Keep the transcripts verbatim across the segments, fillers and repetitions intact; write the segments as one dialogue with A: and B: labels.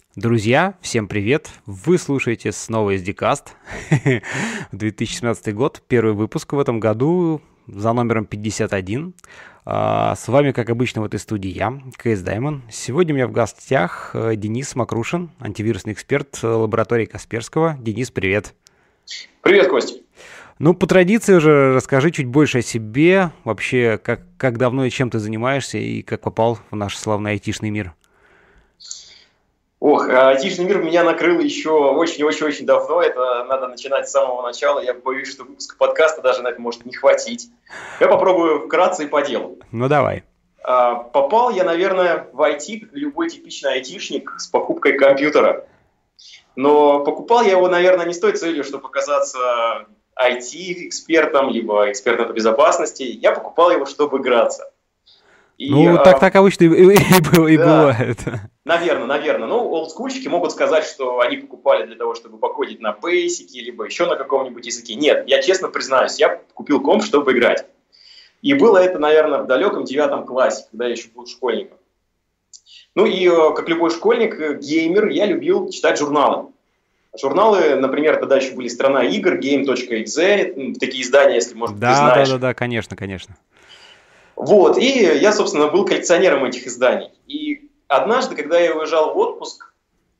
A: Друзья, всем привет! Вы слушаете снова эс ди каст, две тысячи семнадцатый год, первый выпуск в этом году за номером пятьдесят один. А, с вами, как обычно, в этой студии я, КС Даймон. Сегодня у меня в гостях Денис Макрушин, антивирусный эксперт лаборатории Касперского. Денис, привет!
B: Привет, Костя!
A: Ну, по традиции уже расскажи чуть больше о себе, вообще, как, как давно и чем ты занимаешься, и как попал в наш славный айтишный мир.
B: Ох, айтишный мир меня накрыл еще очень-очень-очень давно. Это надо начинать с самого начала. Я боюсь, что выпуска подкаста даже на это может не хватить. Я попробую вкратце и по делу.
A: Ну, давай.
B: Попал я, наверное, в ай ти, как любой типичный айтишник, с покупкой компьютера. Но покупал я его, наверное, не с той целью, чтобы оказаться ай ти-экспертом, либо экспертом по безопасности. Я покупал его, чтобы играться.
A: И, ну, а... так, так обычно и, и, и, и да, бывает.
B: Наверное, наверное. Ну, олдскульщики могут сказать, что они покупали для того, чтобы покодить на Basic, либо еще на каком-нибудь языке. Нет, я честно признаюсь, я купил комп, чтобы играть. И было это, наверное, в далеком девятом классе, когда я еще был школьником. Ну и, как любой школьник, геймер, я любил читать журналы. Журналы, например, тогда еще были «Страна игр», гейм точка экзе, такие издания, если, может,
A: да,
B: ты знаешь.
A: Да, да, да, конечно, конечно.
B: Вот, и я, собственно, был коллекционером этих изданий. И однажды, когда я уезжал в отпуск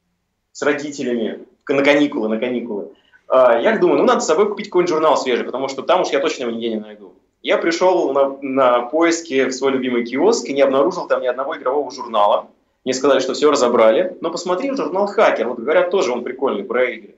B: с родителями на каникулы, на каникулы, я думаю, ну, надо с собой купить какой-нибудь журнал свежий, потому что там уж я точно его нигде не найду. Я пришел на, на поиски в свой любимый киоск и не обнаружил там ни одного игрового журнала. Мне сказали, что все разобрали, но посмотри журнал «Хакер», вот говорят, тоже он прикольный, про игры.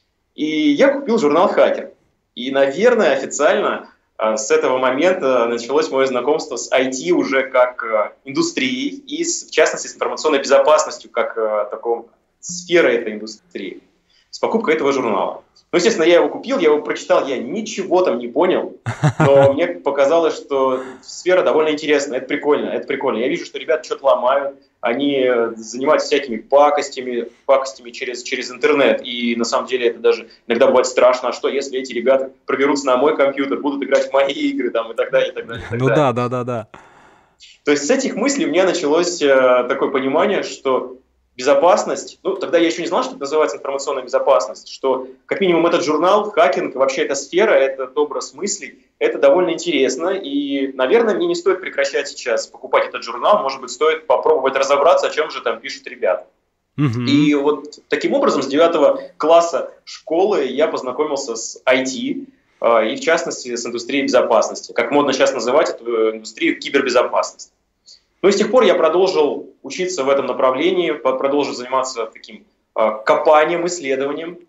B: И я купил журнал «Хакер». И, наверное, официально с этого момента началось мое знакомство с ай ти уже как индустрией и, в частности, с информационной безопасностью как такой сферой этой индустрии, с покупкой этого журнала. Ну, естественно, я его купил, я его прочитал, я ничего там не понял, но мне показалось, что сфера довольно интересная, это прикольно, это прикольно. Я вижу, что ребята что-то ломают, они занимаются всякими пакостями, пакостями через, через интернет, и на самом деле это даже иногда бывает страшно, а что если эти ребята проберутся на мой компьютер, будут играть в мои игры там, и так далее, и так далее. И так
A: ну
B: далее.
A: да, да, да, да.
B: То есть с этих мыслей у меня началось э, такое понимание, что безопасность, ну, тогда я еще не знал, что это называется информационная безопасность, что, как минимум, этот журнал, хакинг, вообще эта сфера, этот образ мыслей, это довольно интересно, и, наверное, мне не стоит прекращать сейчас покупать этот журнал, может быть, стоит попробовать разобраться, о чем же там пишут ребята. Mm-hmm. И вот таким образом с девятого класса школы я познакомился с ай ти, и, в частности, с индустрией безопасности, как модно сейчас называть эту индустрию кибербезопасности. Ну и с тех пор я продолжил учиться в этом направлении, продолжил заниматься таким э, копанием, исследованием.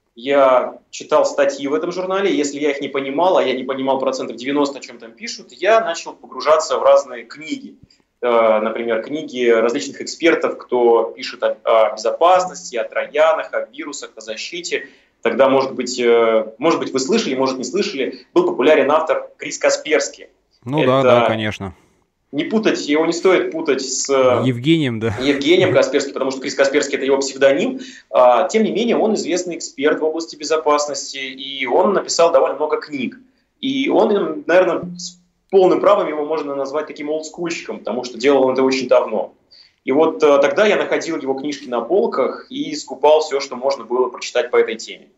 B: Я читал статьи в этом журнале, если я их не понимал, а я не понимал процентов девяносто, о чем там пишут, я начал погружаться в разные книги. Э, например, книги различных экспертов, кто пишет о, о безопасности, о троянах, о вирусах, о защите. Тогда, может быть, э, может быть, вы слышали, может, не слышали, был популярен автор Крис Касперский.
A: Ну
B: Это...
A: да, да, конечно.
B: Не путать, его не стоит путать с
A: Евгением, да.
B: Евгением Касперским, потому что Крис Касперский – это его псевдоним. Тем не менее, он известный эксперт в области безопасности, и он написал довольно много книг. И он, наверное, с полным правом его можно назвать таким олдскульщиком, потому что делал он это очень давно. И вот тогда я находил его книжки на полках и скупал все, что можно было прочитать по этой теме.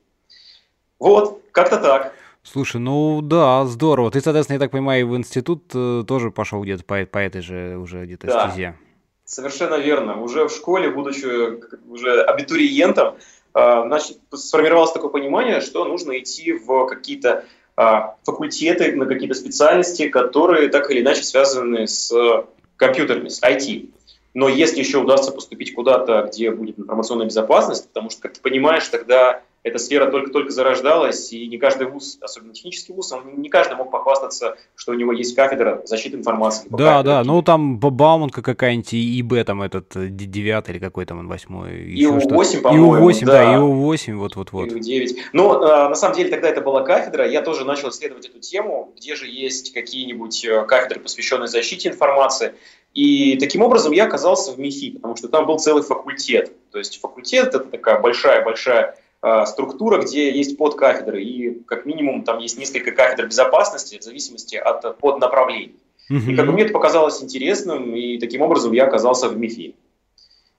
B: Вот, как-то так.
A: Слушай, ну да, здорово. Ты, соответственно, я так понимаю, в институт э, тоже пошел где-то по, по этой же уже где-то
B: да,
A: стезе.
B: Совершенно верно. Уже в школе, будучи уже абитуриентом, э, значит, сформировалось такое понимание, что нужно идти в какие-то э, факультеты, на какие-то специальности, которые так или иначе связаны с компьютерами, с ай ти. Но если еще удастся поступить куда-то, где будет информационная безопасность, потому что, как ты понимаешь, тогда эта сфера только-только зарождалась, и не каждый вуз, особенно технический вуз, он, не каждый мог похвастаться, что у него есть кафедра защиты информации.
A: Да, да, ну там Бауманка какая-нибудь, и ИБ там этот девятый или какой там он восьмой.
B: И у восемь, по-моему.
A: И у восемь, да, и у восемь, вот-вот-вот.
B: И у девять. Но на самом деле тогда это была кафедра, я тоже начал исследовать эту тему, где же есть какие-нибудь кафедры, посвященные защите информации. И таким образом я оказался в МИФИ, потому что там был целый факультет. То есть факультет – это такая большая-большая структура, где есть подкафедры, и как минимум там есть несколько кафедр безопасности в зависимости от поднаправлений. Mm-hmm. И как бы мне это показалось интересным, и таким образом я оказался в МИФИ.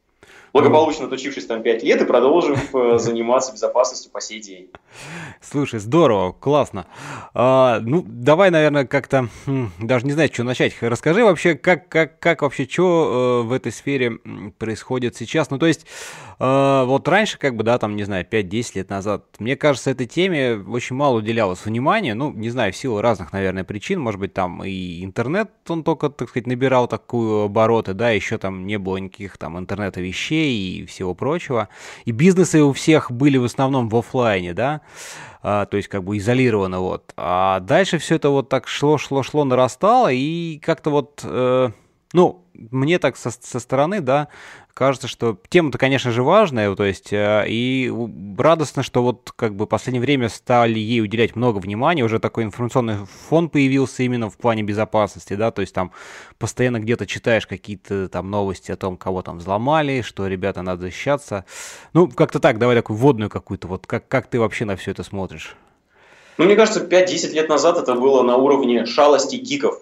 B: благополучно отучившись там пять лет и продолжив заниматься безопасностью по сей день.
A: Слушай, здорово, классно. А, ну, давай, наверное, как-то, даже не знаю, что начать. Расскажи вообще, как, как, как вообще, что э, в этой сфере происходит сейчас. Ну, то есть, э, вот раньше, как бы, да, там, не знаю, пять-десять лет назад, мне кажется, этой теме очень мало уделялось внимания. Ну, не знаю, в силу разных, наверное, причин. Может быть, там и интернет, он только, так сказать, набирал такую обороты, да, еще там не было никаких там интернета вещей и всего прочего. И бизнесы у всех были в основном в офлайне, да. А, то есть как бы изолировано вот. А дальше все это вот так шло, шло, шло, нарастало, и как-то вот, э, ну, мне так со, со стороны, да, кажется, что тема-то, конечно же, важная, то есть, э, и радостно, что вот как бы в последнее время стали ей уделять много внимания, уже такой информационный фон появился именно в плане безопасности, да, то есть там постоянно где-то читаешь какие-то там новости о том, кого там взломали, что, ребята, надо защищаться. Ну, как-то так, давай такую вводную какую-то, вот как, как ты вообще на все это смотришь?
B: Ну, мне кажется, пять-десять лет назад это было на уровне шалости гиков.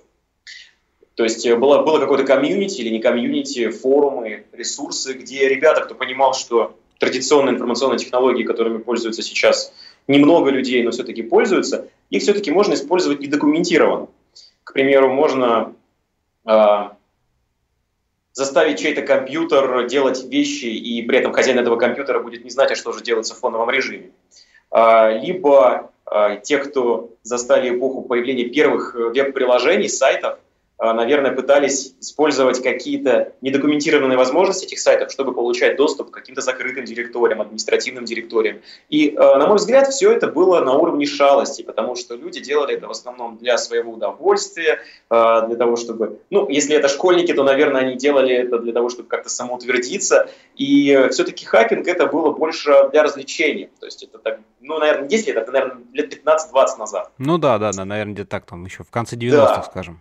B: То есть было, было какое-то комьюнити или не комьюнити, форумы, ресурсы, где ребята, кто понимал, что традиционные информационные технологии, которыми пользуются сейчас немного людей, но все-таки пользуются, их все-таки можно использовать недокументированно. К примеру, можно э, заставить чей-то компьютер делать вещи, и при этом хозяин этого компьютера будет не знать, а что же делается в фоновом режиме. Э, либо э, те, кто застали эпоху появления первых веб-приложений, сайтов, наверное, пытались использовать какие-то недокументированные возможности этих сайтов, чтобы получать доступ к каким-то закрытым директориям, административным директориям. И, на мой взгляд, все это было на уровне шалости, потому что люди делали это в основном для своего удовольствия, для того, чтобы... Ну, если это школьники, то, наверное, они делали это для того, чтобы как-то самоутвердиться. И все-таки хакинг это было больше для развлечения. То есть это, так, ну, наверное, десять лет, это, наверное, лет пятнадцать-двадцать назад.
A: Ну да, да, да, наверное, где-то так, там еще в конце девяностых, да. Скажем.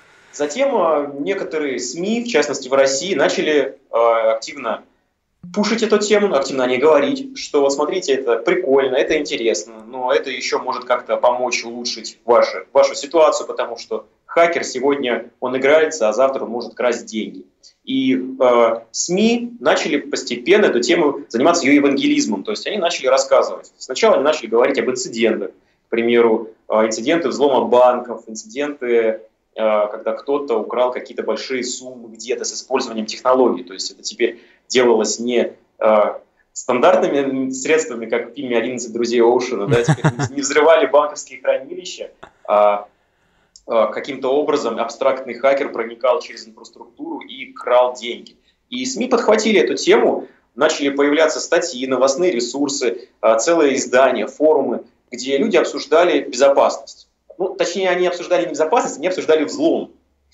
B: Затем некоторые СМИ, в частности в России, начали э, активно пушить эту тему, активно о ней говорить, что вот смотрите, это прикольно, это интересно, но это еще может как-то помочь улучшить ваши, вашу ситуацию, потому что хакер сегодня, он играется, а завтра он может красть деньги. И э, СМИ начали постепенно эту тему заниматься ее евангелизмом, то есть они начали рассказывать. Сначала они начали говорить об инцидентах, к примеру, э, инциденты взлома банков, инциденты, когда кто-то украл какие-то большие суммы где-то с использованием технологий. То есть это теперь делалось не э, стандартными средствами, как в фильме «одиннадцать друзей Оушена», да, теперь не взрывали банковские хранилища, а э, каким-то образом абстрактный хакер проникал через инфраструктуру и крал деньги. И СМИ подхватили эту тему, начали появляться статьи, новостные ресурсы, э, целые издания, форумы, где люди обсуждали безопасность. Ну, точнее, они обсуждали не безопасность, они обсуждали взлом.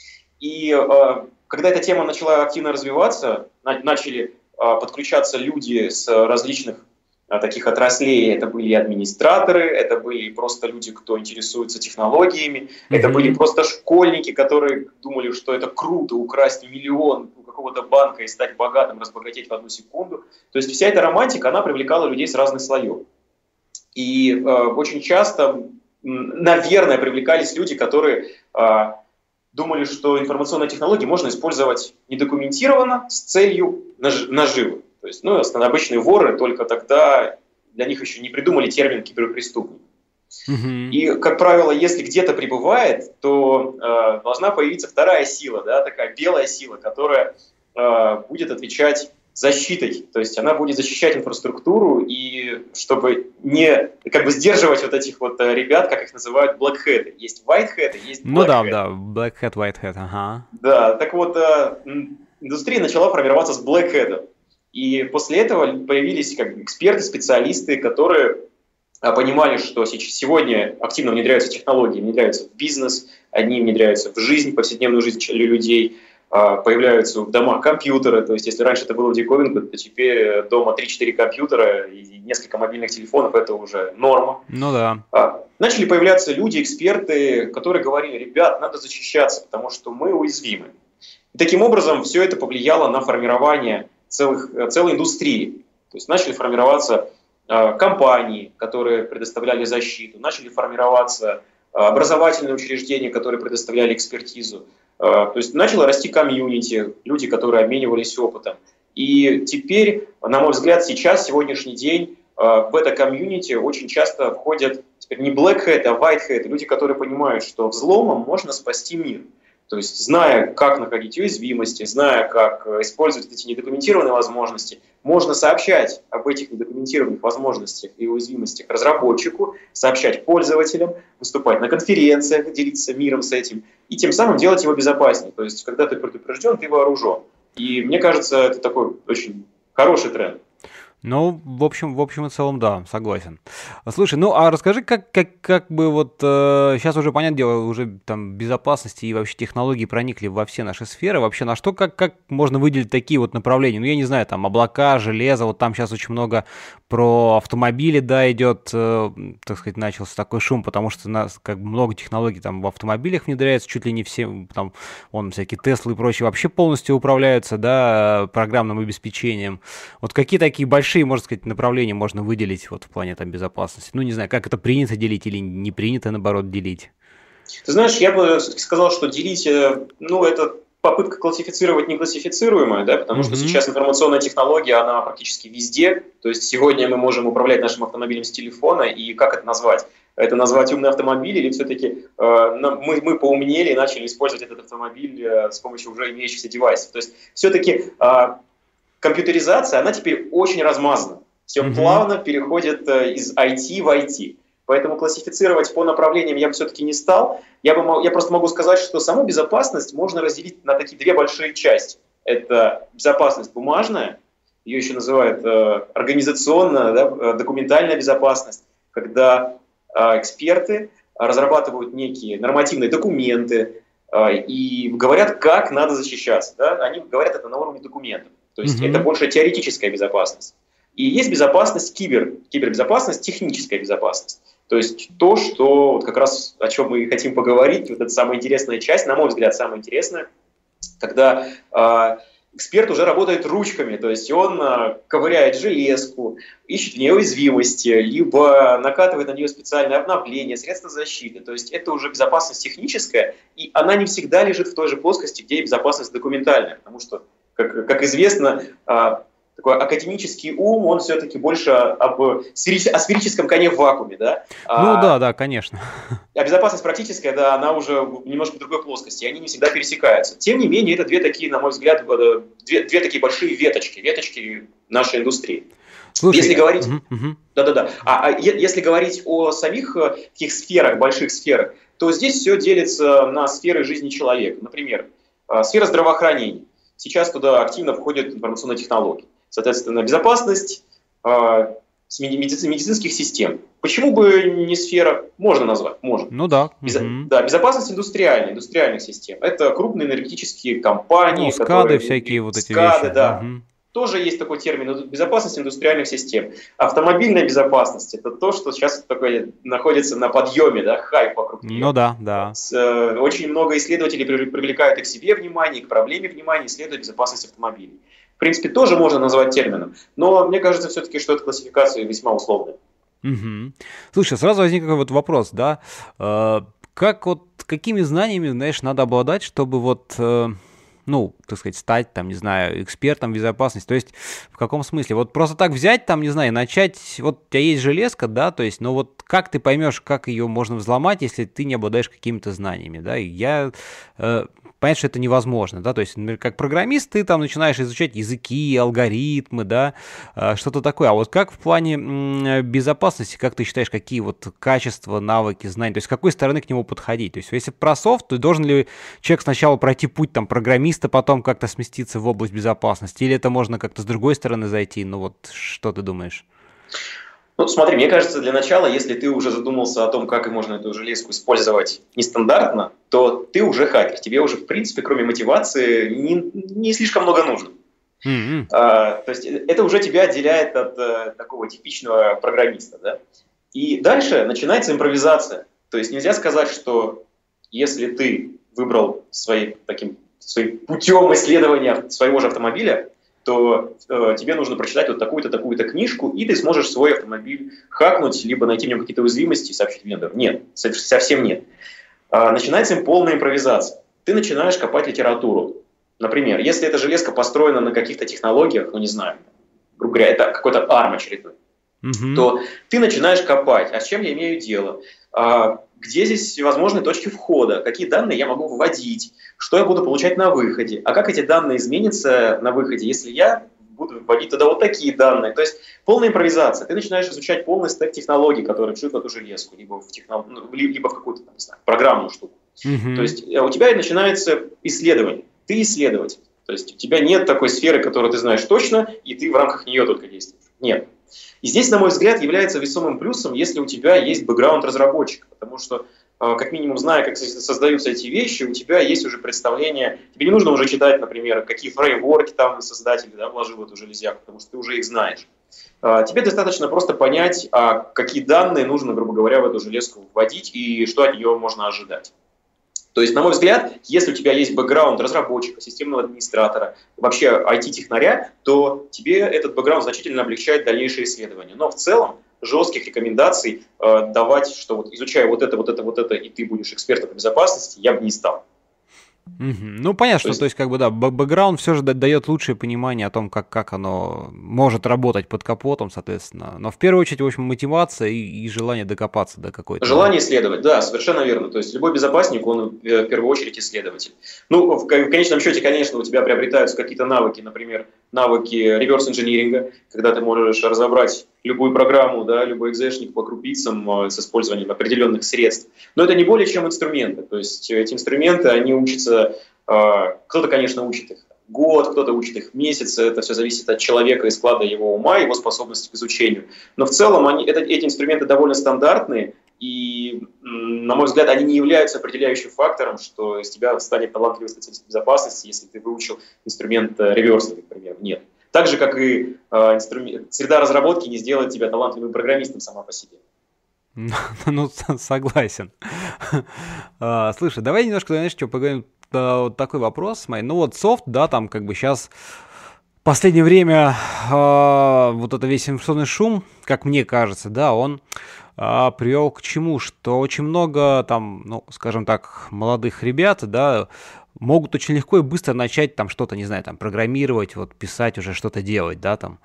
B: И э, когда эта тема начала активно развиваться, на, начали э, подключаться люди с различных э, таких отраслей. Это были администраторы, это были просто люди, кто интересуется технологиями, mm-hmm. это были просто школьники, которые думали, что это круто украсть миллион у какого-то банка и стать богатым, разбогатеть в одну секунду. То есть вся эта романтика, она привлекала людей с разных слоев. И э, очень часто... Наверное, привлекались люди, которые э, думали, что информационные технологии можно использовать недокументированно с целью наж- наживы. То есть, ну, обычные воры только тогда для них еще не придумали термин киберпреступник. Mm-hmm. И, как правило, если где-то прибывает, то э, должна появиться вторая сила, да, такая белая сила, которая э, будет отвечать защитой, то есть она будет защищать инфраструктуру, и чтобы не как бы сдерживать вот этих вот ребят, как их называют, black hat. Есть white hat, есть black
A: ну да,
B: hat.
A: да, black hat, white hat, ага.
B: Да, так вот, индустрия начала формироваться с black hat, и после этого появились как бы эксперты, специалисты, которые понимали, что сегодня активно внедряются технологии, внедряются в бизнес, они внедряются в жизнь, повседневную жизнь людей, появляются в домах компьютеры, то есть если раньше это было диковинка, то теперь дома три-четыре компьютера и несколько мобильных телефонов – это уже норма.
A: Ну да.
B: Начали появляться люди, эксперты, которые говорили: ребят, надо защищаться, потому что мы уязвимы. И таким образом все это повлияло на формирование целых, целой индустрии. То есть начали формироваться компании, которые предоставляли защиту, начали формироваться образовательные учреждения, которые предоставляли экспертизу. То есть начало расти комьюнити, люди, которые обменивались опытом. И теперь, на мой взгляд, сейчас, сегодняшний день, в это комьюнити очень часто входят теперь не black hat, а white hat, люди, которые понимают, что взломом можно спасти мир. То есть, зная, как находить уязвимости, зная, как использовать эти недокументированные возможности, можно сообщать об этих недокументированных возможностях и уязвимостях разработчику, сообщать пользователям, выступать на конференциях, делиться миром с этим, и тем самым делать его безопаснее. То есть, когда ты предупрежден, ты вооружен. И мне кажется, это такой очень хороший тренд.
A: Ну, в общем, в общем и целом, да, согласен. Слушай, ну, а расскажи, как, как, как бы вот э, сейчас уже, понятное дело, уже там безопасности и вообще технологии проникли во все наши сферы. Вообще на что, как, как можно выделить такие вот направления? Ну, я не знаю, там облака, железо, вот там сейчас очень много про автомобили, да, идет, э, так сказать, начался такой шум, потому что у нас как бы много технологий там в автомобилях внедряется, чуть ли не все, там, вон, всякие Теслы и прочие вообще полностью управляются, да, программным обеспечением. Вот какие такие большие, можно сказать, направления можно выделить вот в плане там безопасности? Ну, не знаю, как это принято делить или не принято, наоборот, делить?
B: Ты знаешь, я бы все-таки сказал, что делить, ну, это попытка классифицировать неклассифицируемое, да, потому mm-hmm. что сейчас информационная технология, она практически везде. То есть сегодня мы можем управлять нашим автомобилем с телефона, и как это назвать? Это назвать умный автомобиль, или все-таки э, мы, мы поумнели и начали использовать этот автомобиль э, с помощью уже имеющихся девайсов? То есть все-таки э, компьютеризация, она теперь очень размазана. Все mm-hmm. плавно переходит э, из ай ти в ай ти. Поэтому классифицировать по направлениям я бы все-таки не стал. Я, бы, я просто могу сказать, что саму безопасность можно разделить на такие две большие части. Это безопасность бумажная, ее еще называют э, организационная, да, документальная безопасность, когда э, эксперты разрабатывают некие нормативные документы э, и говорят, как надо защищаться. Да? Они говорят это на уровне документов. То есть mm-hmm. это больше теоретическая безопасность. И есть безопасность кибер, кибербезопасность, техническая безопасность. То есть то, что вот как раз о чем мы хотим поговорить, вот это самая интересная часть, на мой взгляд, самая интересная, когда э, эксперт уже работает ручками, то есть он э, ковыряет железку, ищет в ней уязвимости, либо накатывает на нее специальное обновление, средства защиты. То есть это уже безопасность техническая, и она не всегда лежит в той же плоскости, где и безопасность документальная, потому что, как, как известно, э, такой академический ум, он все-таки больше об, о сферическом коне в вакууме, да?
A: Ну а, да, да, конечно.
B: А безопасность практическая, да, она уже немножко в другой плоскости, и они не всегда пересекаются. Тем не менее, это две такие, на мой взгляд, две, две такие большие веточки, веточки нашей индустрии. Слушай, если говорить, угу, угу. да-да-да. А, а если говорить о самих таких сферах, больших сферах, то здесь все делится на сферы жизни человека. Например, сфера здравоохранения. Сейчас туда активно входят информационные технологии. Соответственно, безопасность э, медици- медицинских систем. Почему бы не сфера? Можно назвать, можно.
A: Ну да.
B: Без, угу. Да, безопасность индустриальная, индустриальных систем. Это крупные энергетические компании.
A: Ну, скады которые, всякие вот эти
B: скады,
A: вещи.
B: Да.
A: Угу.
B: Тоже есть такой термин, безопасность индустриальных систем. Автомобильная безопасность – это то, что сейчас такое находится на подъеме, да, хайп вокруг нее.
A: Ну да, да.
B: С, э, очень много исследователей привлекают и к себе внимание, и к проблеме внимания, исследуют безопасность автомобилей. В принципе, тоже можно назвать термином, но мне кажется все-таки, что эта классификация весьма условная.
A: Угу. Слушай, сразу возник такой вот вопрос, да, э, как вот, какими знаниями, знаешь, надо обладать, чтобы вот, э, ну, так сказать, стать, там, не знаю, экспертом в безопасности, то есть в каком смысле? Вот просто так взять, там, не знаю, начать, вот у тебя есть железка, да, то есть, но вот как ты поймешь, как ее можно взломать, если ты не обладаешь какими-то знаниями, да, и я... Э, Понятно, что это невозможно, да, то есть, например, как программист ты там начинаешь изучать языки, алгоритмы, да, что-то такое. А вот как в плане безопасности, как ты считаешь, какие вот качества, навыки, знания, то есть с какой стороны к нему подходить? То есть если про софт, то должен ли человек сначала пройти путь там программиста, потом как-то сместиться в область безопасности, или это можно как-то с другой стороны зайти? Ну вот что ты думаешь?
B: Ну, смотри, мне кажется, для начала, если ты уже задумался о том, как можно эту железку использовать нестандартно, то ты уже хакер. Тебе уже, в принципе, кроме мотивации, не, не слишком много нужно. Mm-hmm. А, то есть это уже тебя отделяет от а, такого типичного программиста. Да? И дальше начинается импровизация. То есть нельзя сказать, что если ты выбрал свои, таким, своим путем исследования своего же автомобиля, то э, тебе нужно прочитать вот такую-то, такую-то книжку, и ты сможешь свой автомобиль хакнуть, либо найти в нем какие-то уязвимости и сообщить вендору. Нет, совсем нет. А, начинается им полная импровизация. Ты начинаешь копать литературу. Например, если эта железка построена на каких-то технологиях, ну не знаю, грубо говоря, это какой-то арм очередной, mm-hmm. то ты начинаешь копать, а с чем я имею дело, а, где здесь возможны точки входа, какие данные я могу вводить, что я буду получать на выходе, а как эти данные изменятся на выходе, если я буду вводить туда вот такие данные. То есть полная импровизация. Ты начинаешь изучать полный стек технологий, которые вшит в эту железку, либо в, технол... либо в какую-то, не знаю, программную штуку. Mm-hmm. То есть у тебя начинается исследование. Ты исследователь. То есть у тебя нет такой сферы, которую ты знаешь точно, и ты в рамках нее только действуешь. Нет. И здесь, на мой взгляд, является весомым плюсом, если у тебя есть бэкграунд разработчика, потому что, как минимум, зная, как создаются эти вещи, у тебя есть уже представление, тебе не нужно уже читать, например, какие фреймворки там создатель, да, вложил в эту железяку, потому что ты уже их знаешь. Тебе достаточно просто понять, какие данные нужно, грубо говоря, в эту железку вводить и что от нее можно ожидать. То есть, на мой взгляд, если у тебя есть бэкграунд разработчика, системного администратора, вообще ай ти-технаря, то тебе этот бэкграунд значительно облегчает дальнейшее исследование. Но в целом жестких рекомендаций э, давать, что вот изучая вот это, вот это, вот это, и ты будешь экспертом по безопасности, я бы не стал.
A: Mm-hmm. Ну, понятно, то что, есть... то есть, как бы, да, бэкграунд все же дает лучшее понимание о том, как, как оно может работать под капотом, соответственно. Но в первую очередь, в общем, мотивация и, и желание докопаться до какой-то...
B: Желание исследовать, да, совершенно верно. То есть, любой безопасник, он в первую очередь исследователь. Ну, в конечном счете, конечно, у тебя приобретаются какие-то навыки, например, навыки реверс-инжиниринга, когда ты можешь разобрать любую программу, да, любой экзешник по крупицам э, с использованием определенных средств. Но это не более чем инструменты. То есть эти инструменты, они учатся, э, кто-то, конечно, учит их год, кто-то учит их месяц, это все зависит от человека и склада его ума, его способности к изучению. Но в целом они, это, эти инструменты довольно стандартные, и, на мой взгляд, они не являются определяющим фактором, что из тебя станет талантливый специалист безопасности, если ты выучил инструмент реверса, например. Нет. Так же, как и э, инструмент, среда разработки не сделает тебя талантливым программистом сама по себе.
A: Ну, согласен. Слушай, давай немножко, знаешь, что, поговорим, вот такой вопрос. Ну вот софт, да, там как бы сейчас в последнее время вот это весь информационный шум, как мне кажется, да, он привел к чему? Что очень много там, ну, скажем так, молодых ребят, да, могут очень легко и быстро начать там что-то, не знаю, там программировать, вот писать уже что-то делать, да, там.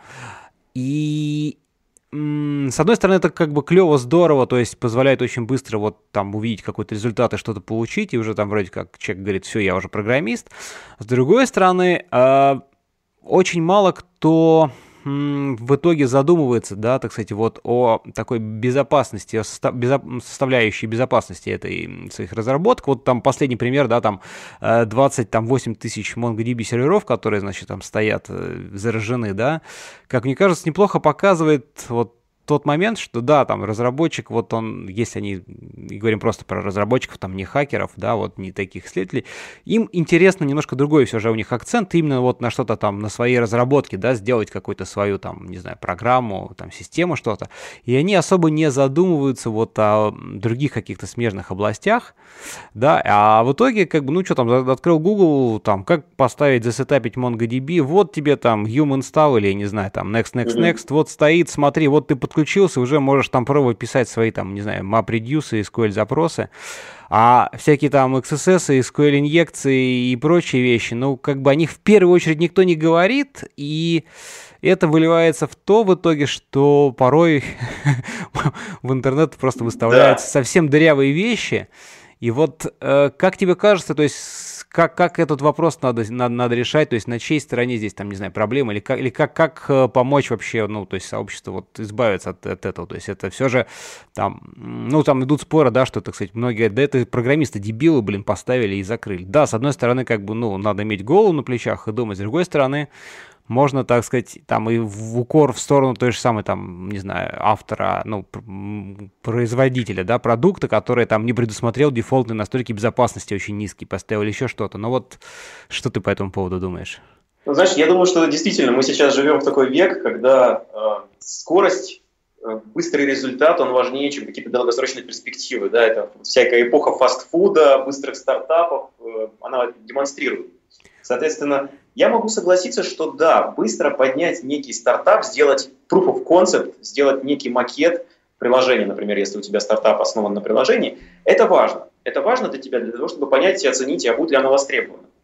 A: И м- с одной стороны, это как бы клево, здорово, то есть позволяет очень быстро вот там увидеть какой-то результат и что-то получить, и уже там вроде как человек говорит, все, я уже программист. С другой стороны, э- очень мало кто в итоге задумывается, да, так сказать, вот о такой безопасности, о состав, безо, составляющей безопасности этой своих разработок. Вот там последний пример, да, там двадцать восемь тысяч MongoDB серверов, которые, значит, там стоят, заражены, да, как мне кажется, неплохо показывает вот тот момент, что да, там разработчик, вот он, если они, и говорим просто про разработчиков, там не хакеров, да, вот не таких исследователей, им интересно немножко другой все же у них акцент, именно вот на что-то там, на своей разработке, да, сделать какую-то свою там, не знаю, программу, там, систему, что-то, и они особо не задумываются вот о других каких-то смежных областях, да, а в итоге, как бы, ну, что там, открыл Google, там, как поставить, засетапить MongoDB, вот тебе там human install или, я не знаю, там, next, next, next, вот стоит, смотри, вот ты подключил, Включился, уже можешь там пробовать писать свои, там, не знаю, MapReduce, эс ку эль-запросы, а всякие там икс эс эс, эс ку эль-инъекции и прочие вещи, ну, как бы о них в первую очередь никто не говорит, и это выливается в то в итоге, что порой в интернет просто выставляются да. совсем дырявые вещи, и вот э, как тебе кажется, то есть Как, как этот вопрос надо, надо, надо решать, то есть на чьей стороне здесь, там, не знаю, проблема, или как, или как, как помочь вообще, ну, то есть сообществу вот избавиться от, от этого, то есть это все же, там, ну, там идут споры, да, что, так сказать, многие, да это программисты дебилы, блин, поставили и закрыли. Да, с одной стороны, как бы, ну, надо иметь голову на плечах и думать, с другой стороны, можно, так сказать, там и в укор в сторону той же самой, там, не знаю, автора, ну, производителя, да, продукта, который там не предусмотрел дефолтные настройки безопасности очень низкие, поставил еще что-то. Но вот что ты по этому поводу думаешь?
B: Ну, знаешь, я думаю, что действительно мы сейчас живем в такой век, когда э, скорость, э, быстрый результат, он важнее, чем какие-то долгосрочные перспективы, да, это всякая эпоха фастфуда, быстрых стартапов, э, она демонстрирует. Соответственно, я могу согласиться, что да, быстро поднять некий стартап, сделать proof of concept, сделать некий макет приложения, например, если у тебя стартап основан на приложении, это важно. Это важно для тебя, для того, чтобы понять и оценить, а будет ли оно востребовано.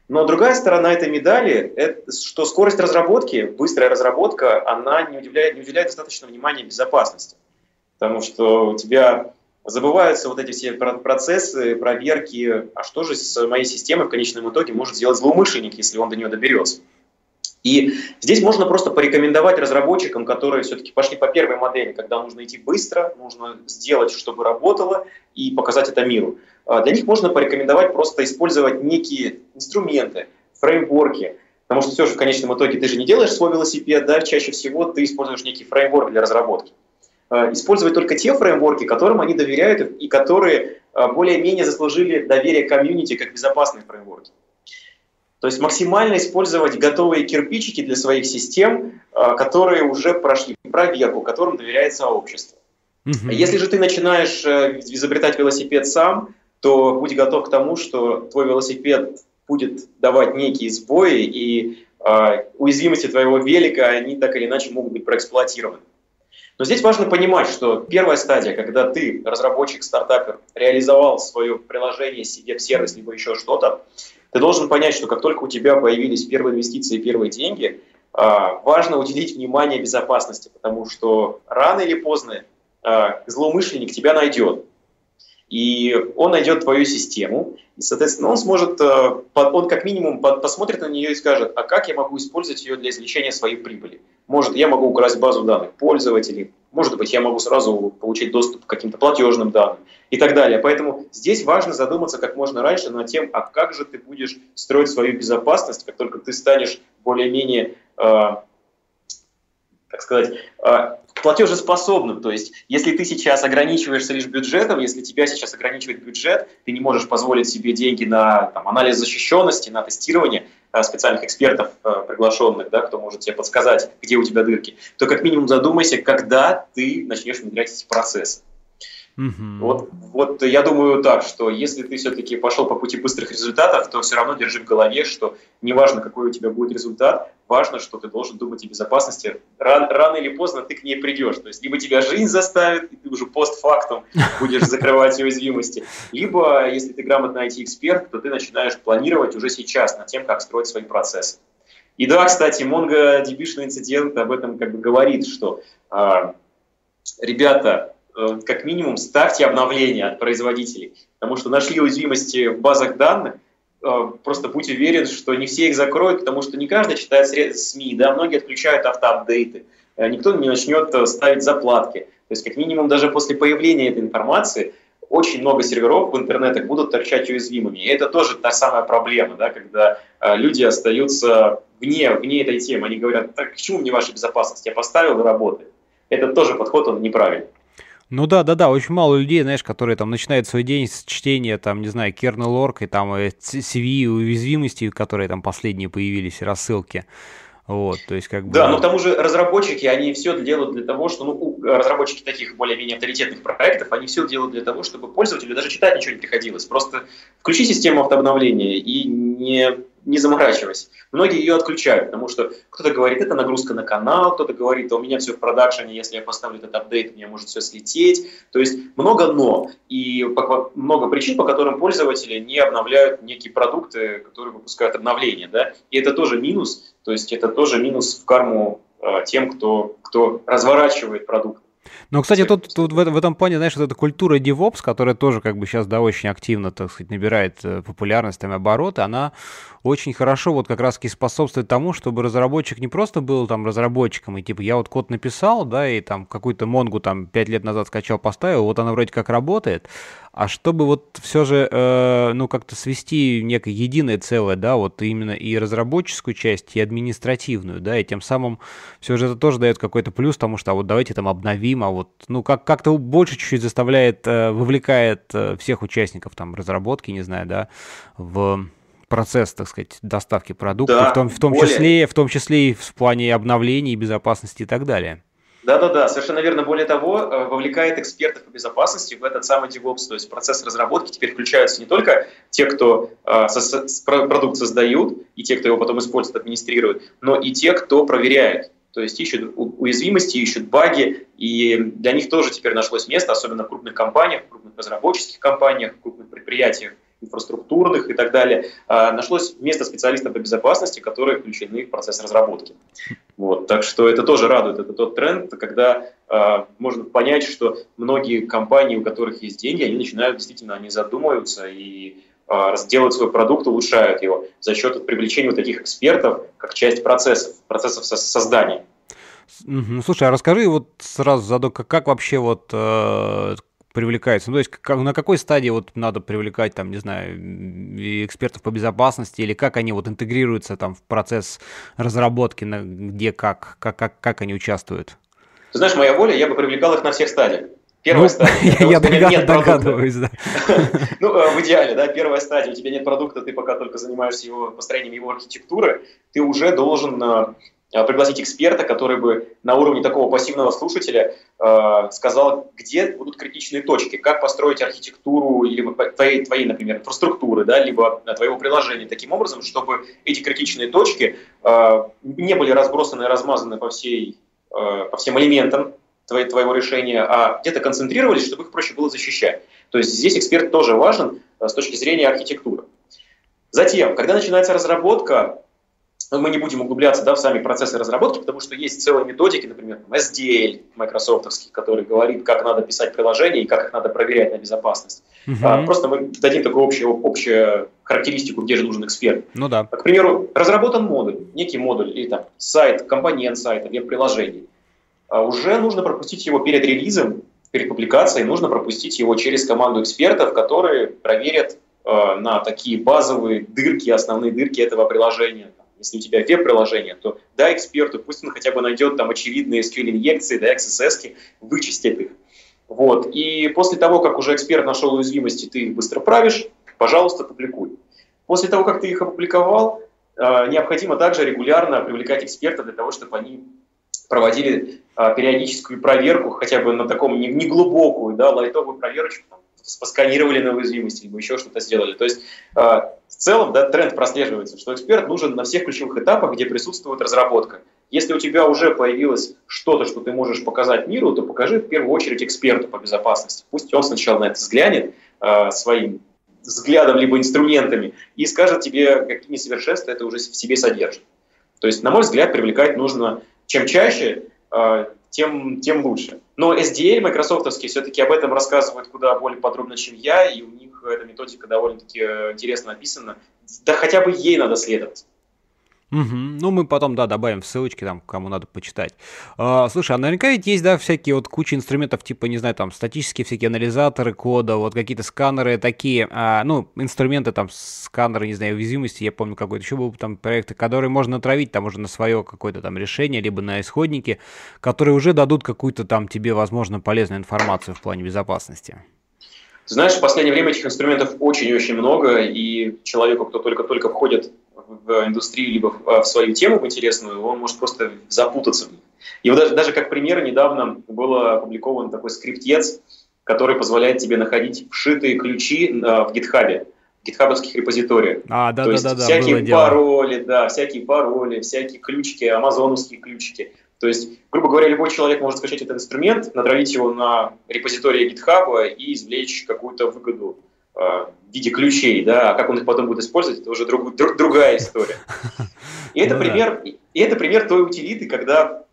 B: Но другая сторона этой медали, это, что скорость разработки, быстрая разработка, она не уделяет, не уделяет достаточно внимания безопасности. Потому что у тебя забываются вот эти все процессы, проверки, а что же с моей системой в конечном итоге может сделать злоумышленник, если он до нее доберется. И здесь можно просто порекомендовать разработчикам, которые все-таки пошли по первой модели, когда нужно идти быстро, нужно сделать, чтобы работало, и показать это миру. Для них можно порекомендовать просто использовать некие инструменты, фреймворки, потому что все же в конечном итоге ты же не делаешь свой велосипед, да, чаще всего ты используешь некий фреймворк для разработки. Использовать только те фреймворки, которым они доверяют и которые более-менее заслужили доверие комьюнити как безопасные фреймворки. То есть максимально использовать готовые кирпичики для своих систем, которые уже прошли проверку, которым доверяет сообщество. Mm-hmm. Если же ты начинаешь изобретать велосипед сам, то будь готов к тому, что твой велосипед будет давать некие сбои, и э, уязвимости твоего велика, они так или иначе могут быть проэксплуатированы. Но здесь важно понимать, что первая стадия, когда ты, разработчик, стартапер, реализовал свое приложение себе в сервис, либо еще что-то, ты должен понять, что как только у тебя появились первые инвестиции, первые деньги, э, важно уделить внимание безопасности, потому что рано или поздно э, злоумышленник тебя найдет. И он найдет твою систему, и, соответственно, он сможет, он как минимум посмотрит на нее и скажет, а как я могу использовать ее для извлечения своей прибыли? Может, я могу украсть базу данных пользователей, может быть, я могу сразу получить доступ к каким-то платежным данным и так далее. Поэтому здесь важно задуматься как можно раньше над тем, а как же ты будешь строить свою безопасность, как только ты станешь более-менее, э, так сказать, э, платежеспособным. То есть, если ты сейчас ограничиваешься лишь бюджетом, если тебя сейчас ограничивает бюджет, ты не можешь позволить себе деньги на там, анализ защищенности, на тестирование э, специальных экспертов э, приглашенных, да, кто может тебе подсказать, где у тебя дырки, то как минимум задумайся, когда ты начнешь внедрять эти процессы. Mm-hmm. Вот, вот я думаю так, что если ты все-таки пошел по пути быстрых результатов, то все равно держи в голове, что неважно, какой у тебя будет результат, важно, что ты должен думать о безопасности. Ран, рано или поздно ты к ней придешь. То есть либо тебя жизнь заставит, и ты уже постфактум будешь закрывать уязвимости, либо, если ты грамотный ай ти-эксперт, то ты начинаешь планировать уже сейчас над тем, как строить свои процессы. И да, кстати, MongoDB-шный инцидент об этом как бы говорит, что э, ребята, как минимум ставьте обновления от производителей, потому что нашли уязвимости в базах данных, просто будь уверен, что не все их закроют, потому что не каждый читает СМИ, да, многие отключают автоапдейты, никто не начнет ставить заплатки. То есть как минимум даже после появления этой информации очень много серверов в интернетах будут торчать уязвимыми. И это тоже та самая проблема, да, когда люди остаются вне, вне этой темы. Они говорят, так к чему мне ваша безопасность? Я поставил и работает. Это тоже подход, он неправильный.
A: Ну да, да, да, очень мало людей, знаешь, которые там начинают свой день с чтения, там, не знаю, kernel.org и там си ви и уязвимости, которые там последние появились, рассылки. Вот, то есть как бы...
B: Да, но к тому же разработчики, они все делают для того, что, ну, разработчики таких более-менее авторитетных проектов, они все делают для того, чтобы пользователю даже читать ничего не приходилось. Просто включи систему автообновления и не, не заморачивайся. Многие ее отключают, потому что кто-то говорит, это нагрузка на канал, кто-то говорит, а у меня все в продакшене, если я поставлю этот апдейт, у меня может все слететь. То есть много «но». И много причин, по которым пользователи не обновляют некие продукты, которые выпускают обновления. Да? И это тоже минус. То есть это тоже минус в карму э, тем, кто, кто разворачивает продукт.
A: Ну, кстати, тут, тут в, в этом плане, знаешь, вот эта культура DevOps, которая тоже как бы сейчас, да, очень активно, так сказать, набирает популярность, там, обороты, она очень хорошо вот как раз-таки способствует тому, чтобы разработчик не просто был там разработчиком, и типа я вот код написал, да, и там какую-то Монгу там пять лет назад скачал, поставил, вот она вроде как работает, а чтобы вот все же, э, ну, как-то свести некое единое целое, да, вот именно и разработческую часть, и административную, да, и тем самым все же это тоже дает какой-то плюс, потому что а вот давайте там обновим, а вот, ну, как- как-то больше чуть-чуть заставляет, э, вовлекает э, всех участников там разработки, не знаю, да, в процесс, так сказать, доставки продукта,
B: Да,
A: в том, в том
B: более-
A: числе, в том числе и в плане обновлений, безопасности и так далее.
B: Да-да-да, совершенно верно. Более того, э, вовлекает экспертов по безопасности в этот самый DevOps, то есть в процесс разработки теперь включаются не только те, кто э, со- со- с- про- продукт создают, и те, кто его потом использует, администрирует, но и те, кто проверяет. То есть ищут у- уязвимости, ищут баги, и для них тоже теперь нашлось место, особенно в крупных компаниях, в крупных разработческих компаниях, в крупных предприятиях инфраструктурных и так далее, нашлось место специалистов по безопасности, которые включены в процесс разработки. Вот, так что это тоже радует. Это тот тренд, когда э, можно понять, что многие компании, у которых есть деньги, они начинают действительно, они задумываются и э, делают свой продукт, улучшают его за счет привлечения вот таких экспертов, как часть процессов, процессов со- создания.
A: Слушай, а расскажи вот сразу задок, как, как вообще вот э, привлекается? Ну, то есть как, на какой стадии вот надо привлекать, там, не знаю, экспертов по безопасности, или как они вот интегрируются там в процесс разработки, на, где, как, как, как, как они участвуют?
B: Ты знаешь, моя воля, я бы привлекал их на всех стадиях. Первая ну, стадия.
A: Я догад, догадываюсь, да.
B: Ну, в идеале, да, первая стадия, у тебя нет продукта, ты пока только занимаешься его построением его архитектуры, ты уже должен пригласить эксперта, который бы на уровне такого пассивного слушателя э, сказал, где будут критичные точки, как построить архитектуру либо твоей, твоей, например, инфраструктуры, да, либо твоего приложения таким образом, чтобы эти критичные точки э, не были разбросаны и размазаны по, всей, э, по всем элементам твоей, твоего решения, а где-то концентрировались, чтобы их проще было защищать. То есть здесь эксперт тоже важен э, с точки зрения архитектуры. Затем, когда начинается разработка, мы не будем углубляться, да, в сами процессы разработки, потому что есть целые методики, например, эс ди эл майкрософтовский, который говорит, как надо писать приложения и как их надо проверять на безопасность. Uh-huh. А, просто мы дадим такую общую, общую характеристику, где же нужен эксперт.
A: Ну да.
B: К примеру, разработан модуль, некий модуль, или там сайт, компонент сайта, веб-приложений. А уже нужно пропустить его перед релизом, перед публикацией, нужно пропустить его через команду экспертов, которые проверят э, на такие базовые дырки, основные дырки этого приложения. Если у тебя веб-приложение, то дай эксперту, пусть он хотя бы найдет там очевидные эс кью эль-инъекции, да, икс эс эс-ки, вычистит их. Вот. И после того, как уже эксперт нашел уязвимости, ты их быстро правишь, пожалуйста, публикуй. После того, как ты их опубликовал, необходимо также регулярно привлекать экспертов для того, чтобы они проводили периодическую проверку, хотя бы на таком неглубокую, да, лайтовую проверочку, там, посканировали на уязвимости, либо еще что-то сделали. То есть э, в целом, да, тренд прослеживается, что эксперт нужен на всех ключевых этапах, где присутствует разработка. Если у тебя уже появилось что-то, что ты можешь показать миру, то покажи в первую очередь эксперту по безопасности. Пусть он сначала на это взглянет э, своим взглядом либо инструментами и скажет тебе, какие несовершенства это уже в себе содержит. То есть, на мой взгляд, привлекать нужно чем чаще, э, тем, тем лучше. Но эс ди эл майкрософтовские все-таки об этом рассказывают куда более подробно, чем я, и у них эта методика довольно-таки интересно описана. Да хотя бы ей надо следовать.
A: Угу. Ну, мы потом, да, добавим ссылочки там, кому надо почитать. А, слушай, а наверняка ведь есть, да, всякие вот куча инструментов, типа, не знаю, там, статические всякие анализаторы кода, вот какие-то сканеры такие, а, ну, инструменты, там, сканеры, не знаю, уязвимости, я помню, какой-то еще был там проект, которые можно натравить там уже на свое какое-то там решение, либо на исходники, которые уже дадут какую-то там тебе, возможно, полезную информацию в плане безопасности.
B: Ты знаешь, в последнее время этих инструментов очень-очень много, и человеку, кто только-только входит в индустрию, либо в свою тему интересную, он может просто запутаться в них. И вот даже, даже как пример, недавно был опубликован такой скриптец, который позволяет тебе находить вшитые ключи в GitHub, в гитхабовских репозиториях.
A: А, да,
B: То
A: да,
B: есть
A: да, да,
B: всякие пароли, да, всякие пароли, всякие ключики, амазоновские ключики. То есть, грубо говоря, любой человек может скачать этот инструмент, натравить его на репозитории GitHub и извлечь какую-то выгоду э, в виде ключей, да, а как он их потом будет использовать, это уже друг, друг, другая история. И это, ну, пример, да. и это пример той утилиты, когда,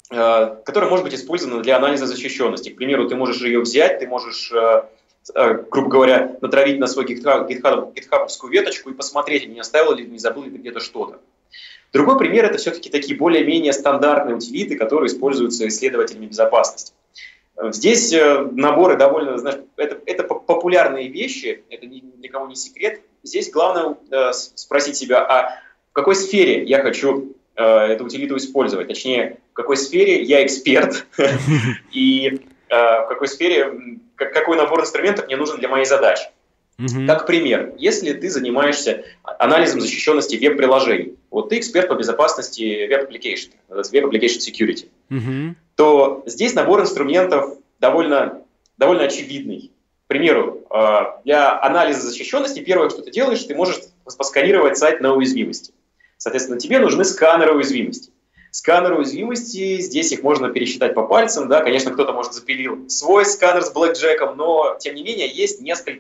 B: э, которая может быть использована для анализа защищенности. К примеру, ты можешь ее взять, ты можешь, э, э, грубо говоря, натравить на свою гитхабовскую веточку и посмотреть, не оставил ли, не забыл ли ты где-то что-то. Другой пример – это все-таки такие более-менее стандартные утилиты, которые используются исследователями безопасности. Здесь наборы довольно, знаешь, это, это популярные вещи, это ни для кого не секрет. Здесь главное э, спросить себя, а в какой сфере я хочу э, эту утилиту использовать, точнее, в какой сфере я эксперт и э, в какой сфере, какой набор инструментов мне нужен для моей задачи. Uh-huh. Как пример, если ты занимаешься анализом защищенности веб-приложений, вот ты эксперт по безопасности веб-application, веб-application security, uh-huh. то здесь набор инструментов довольно, довольно очевидный. К примеру, для анализа защищенности первое, что ты делаешь, ты можешь посканировать сайт на уязвимости. Соответственно, тебе нужны сканеры уязвимости. Сканеры уязвимости, здесь их можно пересчитать по пальцам, да, конечно, кто-то, может, запилил свой сканер с блэкджеком, но, тем не менее, есть несколько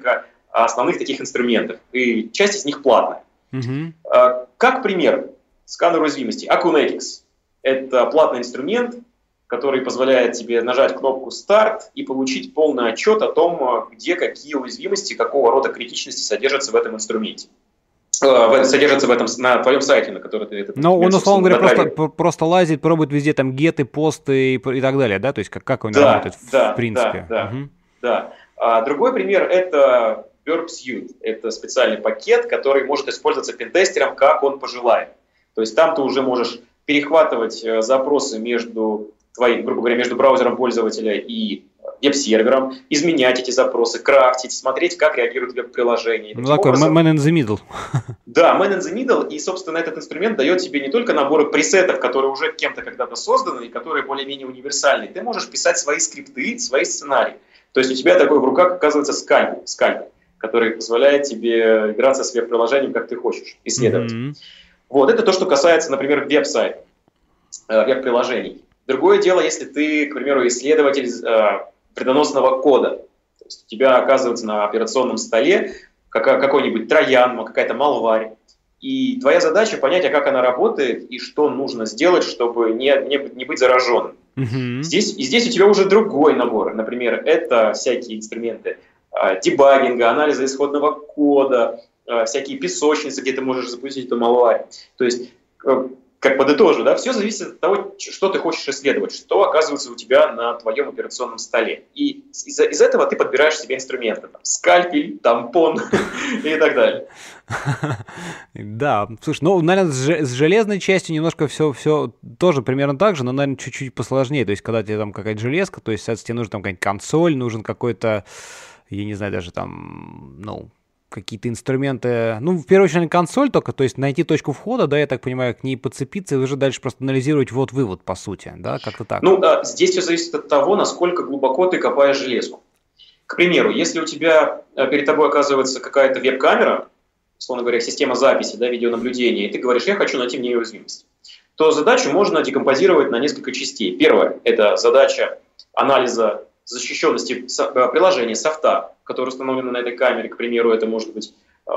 B: основных таких инструментов, и часть из них платная.
A: Mm-hmm.
B: Как пример, сканер уязвимости Acunetics. Это платный инструмент, который позволяет тебе нажать кнопку «Старт» и получить полный отчет о том, где какие уязвимости, какого рода критичности содержатся в этом инструменте. Содержатся в этом, на твоем сайте, на который ты этот
A: Ну, он, условно говоря, просто, просто лазит, пробует везде там геты, посты и, и так далее, да? То есть как, как он
B: да,
A: работает
B: да,
A: в принципе.
B: Да,
A: угу.
B: да. А другой пример – это Burp Suite. Это специальный пакет, который может использоваться пентестером, как он пожелает. То есть там ты уже можешь перехватывать запросы между твоим, грубо говоря, между браузером пользователя и веб-сервером, изменять эти запросы, крафтить, смотреть, как реагирует веб-приложение.
A: Ну, такой образом, man in the middle.
B: Да, man in the middle, и, собственно, этот инструмент дает тебе не только наборы пресетов, которые уже кем-то когда-то созданы и которые более-менее универсальны. Ты можешь писать свои скрипты, свои сценарии. То есть у тебя такой в руках оказывается скальпель, скальпель, который позволяет тебе играться с веб-приложением, как ты хочешь, исследовать. Mm-hmm. Вот, это то, что касается, например, веб-сайтов, веб-приложений. Другое дело, если ты, к примеру, исследователь вредоносного кода. То есть у тебя оказывается на операционном столе какой-нибудь троян, какая-то малварь. И твоя задача понять, а как она работает и что нужно сделать, чтобы не, не, не быть зараженным. Mm-hmm. Здесь, и здесь у тебя уже другой набор. Например, это всякие инструменты дебагинга, анализа исходного кода, всякие песочницы, где ты можешь запустить эту малварь. То есть, как подытожу, да, все зависит от того, что ты хочешь исследовать, что оказывается у тебя на твоем операционном столе. И из, из этого ты подбираешь себе инструменты. Там, скальпель, тампон и так далее.
A: Да, слушай, ну, наверное, с железной частью немножко все, все тоже примерно так же, но, наверное, чуть-чуть посложнее. То есть, когда тебе там какая-то железка, то есть, соответственно, тебе нужна там какая-нибудь консоль, нужен какой-то, я не знаю, даже там, ну... какие-то инструменты, ну, в первую очередь, консоль только, то есть найти точку входа, да, я так понимаю, к ней подцепиться и уже дальше просто анализировать ввод-вывод, по сути, да, как-то так.
B: Ну, да, здесь все зависит от того, насколько глубоко ты копаешь железку. К примеру, если у тебя перед тобой оказывается какая-то веб-камера, условно говоря, система записи, да, видеонаблюдения, и ты говоришь, я хочу найти в ней уязвимость, то задачу можно декомпозировать на несколько частей. Первое – это задача анализа защищенности приложения, софта, который установлен на этой камере. К примеру, это может быть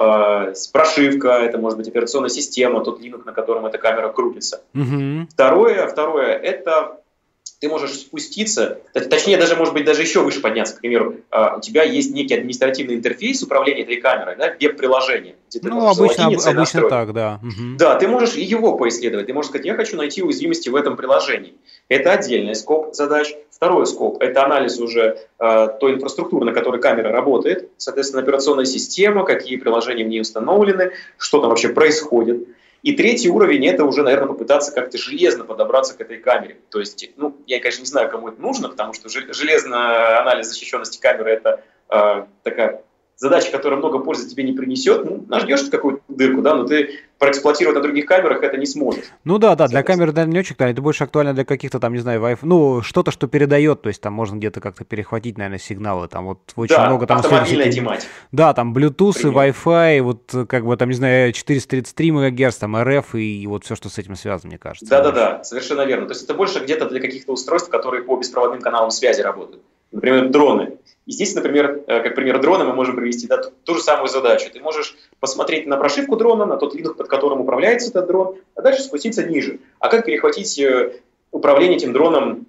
B: э, прошивка, это может быть операционная система, тот Linux, на котором эта камера крутится. Mm-hmm. Второе, второе, это ты можешь спуститься, точнее, даже, может быть, даже еще выше подняться. К примеру, э, у тебя есть некий административный интерфейс управления этой камерой, да, веб-приложение.
A: Ну, обычно, об, обычно так, да.
B: Угу. Да, ты можешь и его поисследовать. Ты можешь сказать, я хочу найти уязвимости в этом приложении. Это отдельный скоп задач. Второй скоп – это анализ уже э, той инфраструктуры, на которой камера работает. Соответственно, операционная система, какие приложения в ней установлены, что там вообще происходит. И третий уровень – это уже, наверное, попытаться как-то железно подобраться к этой камере. То есть, ну, я, конечно, не знаю, кому это нужно, потому что железный анализ защищенности камеры – это э, такая задача, которая много пользы тебе не принесет. Ну, наждешь какую-то дырку, да, но ты проэксплуатировать на других камерах это не сможешь.
A: Ну да, да, для камеры, наверное, не очень актуально. Это больше актуально для каких-то там, не знаю, Wi-Fi, ну, что-то, что передает, то есть там можно где-то как-то перехватить, наверное, сигналы. Там вот очень
B: да,
A: много там...
B: автомобильная тематика.
A: Да, там Bluetooth и Wi-Fi, вот как бы там, не знаю, четыреста тридцать три мегагерца, там эр эф и вот все, что с этим связано, мне кажется.
B: Да-да-да, совершенно верно. То есть это больше где-то для каких-то устройств, которые по беспроводным каналам связи работают. Например, дроны. И здесь, например, как пример дрона мы можем привести да, ту, ту же самую задачу. Ты можешь посмотреть на прошивку дрона, на тот Linux, под которым управляется этот дрон, а дальше спуститься ниже. А как перехватить управление этим дроном,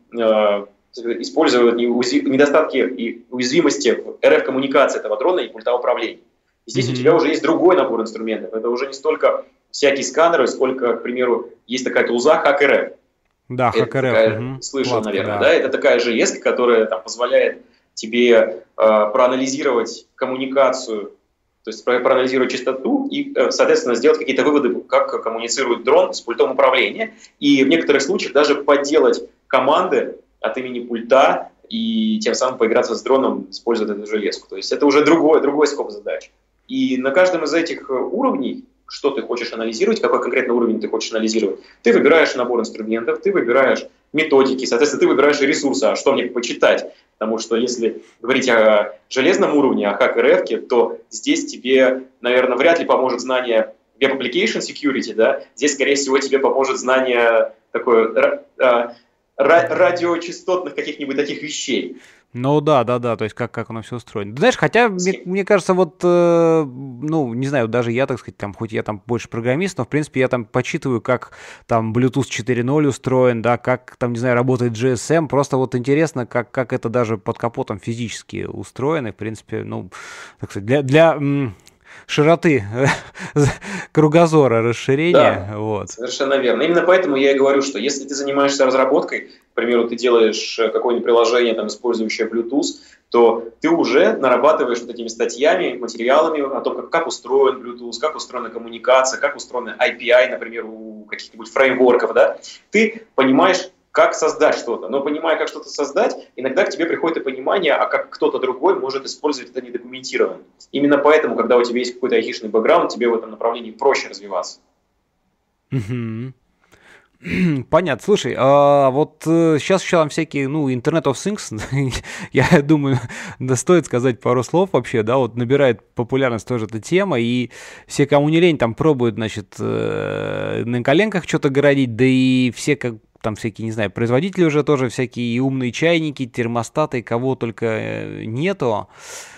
B: используя недостатки и уязвимости в эр эф-коммуникации этого дрона и пульта управления. И здесь mm-hmm. у тебя уже есть другой набор инструментов. Это уже не столько всякие сканеры, сколько, к примеру, есть такая тулза HackRF.
A: Да, HackRF.
B: Угу. Слышал, Платка, наверное, да. да. Это такая железка, которая там, позволяет тебе э, проанализировать коммуникацию, то есть про- проанализировать частоту и, э, соответственно, сделать какие-то выводы, как коммуницирует дрон с пультом управления. И в некоторых случаях даже подделать команды от имени пульта и тем самым поиграться с дроном, используя эту железку. То есть это уже другой, другой скоп задач. И на каждом из этих уровней, что ты хочешь анализировать, какой конкретно уровень ты хочешь анализировать, ты выбираешь набор инструментов, ты выбираешь методики, соответственно, ты выбираешь и ресурсы, а что мне почитать. Потому что если говорить о железном уровне, о HackRF, то здесь тебе, наверное, вряд ли поможет знание Web Application Security, да? Здесь, скорее всего, тебе поможет знание такое ра- радиочастотных каких-нибудь таких вещей.
A: Ну да, да, да, то есть как, как оно все устроено. Знаешь, хотя, мне, мне кажется, вот, э, ну, не знаю, даже я, так сказать, там, хоть я там больше программист, но, в принципе, я там почитываю, как там Bluetooth четыре ноль устроен, да, как там, не знаю, работает джи эс эм, просто вот интересно, как, как это даже под капотом физически устроено, и, в принципе, ну, так сказать, для... для м- широты кругозора, расширения.
B: Да,
A: вот.
B: Совершенно верно. Именно поэтому я и говорю, что если ты занимаешься разработкой, к примеру, ты делаешь какое-нибудь приложение, там, использующее Bluetooth, то ты уже нарабатываешь вот этими статьями, материалами о том, как, как устроен Bluetooth, как устроена коммуникация, как устроена эй пи ай, например, у каких-нибудь фреймворков. Да? Ты понимаешь, как создать что-то. Но понимая, как что-то создать, иногда к тебе приходит и понимание, а как кто-то другой может использовать это недокументированно. Именно поэтому, когда у тебя есть какой-то айтишный бэкграунд, тебе в этом направлении проще развиваться.
A: Понятно. Слушай, а вот э, сейчас еще там всякие, ну, Internet of Things, я думаю, да, стоит сказать пару слов вообще, да, вот набирает популярность тоже эта тема, и все, кому не лень, там пробуют, значит, э, на коленках что-то городить, да и все, как там всякие, не знаю, производители уже тоже всякие умные чайники, термостаты, кого только нету.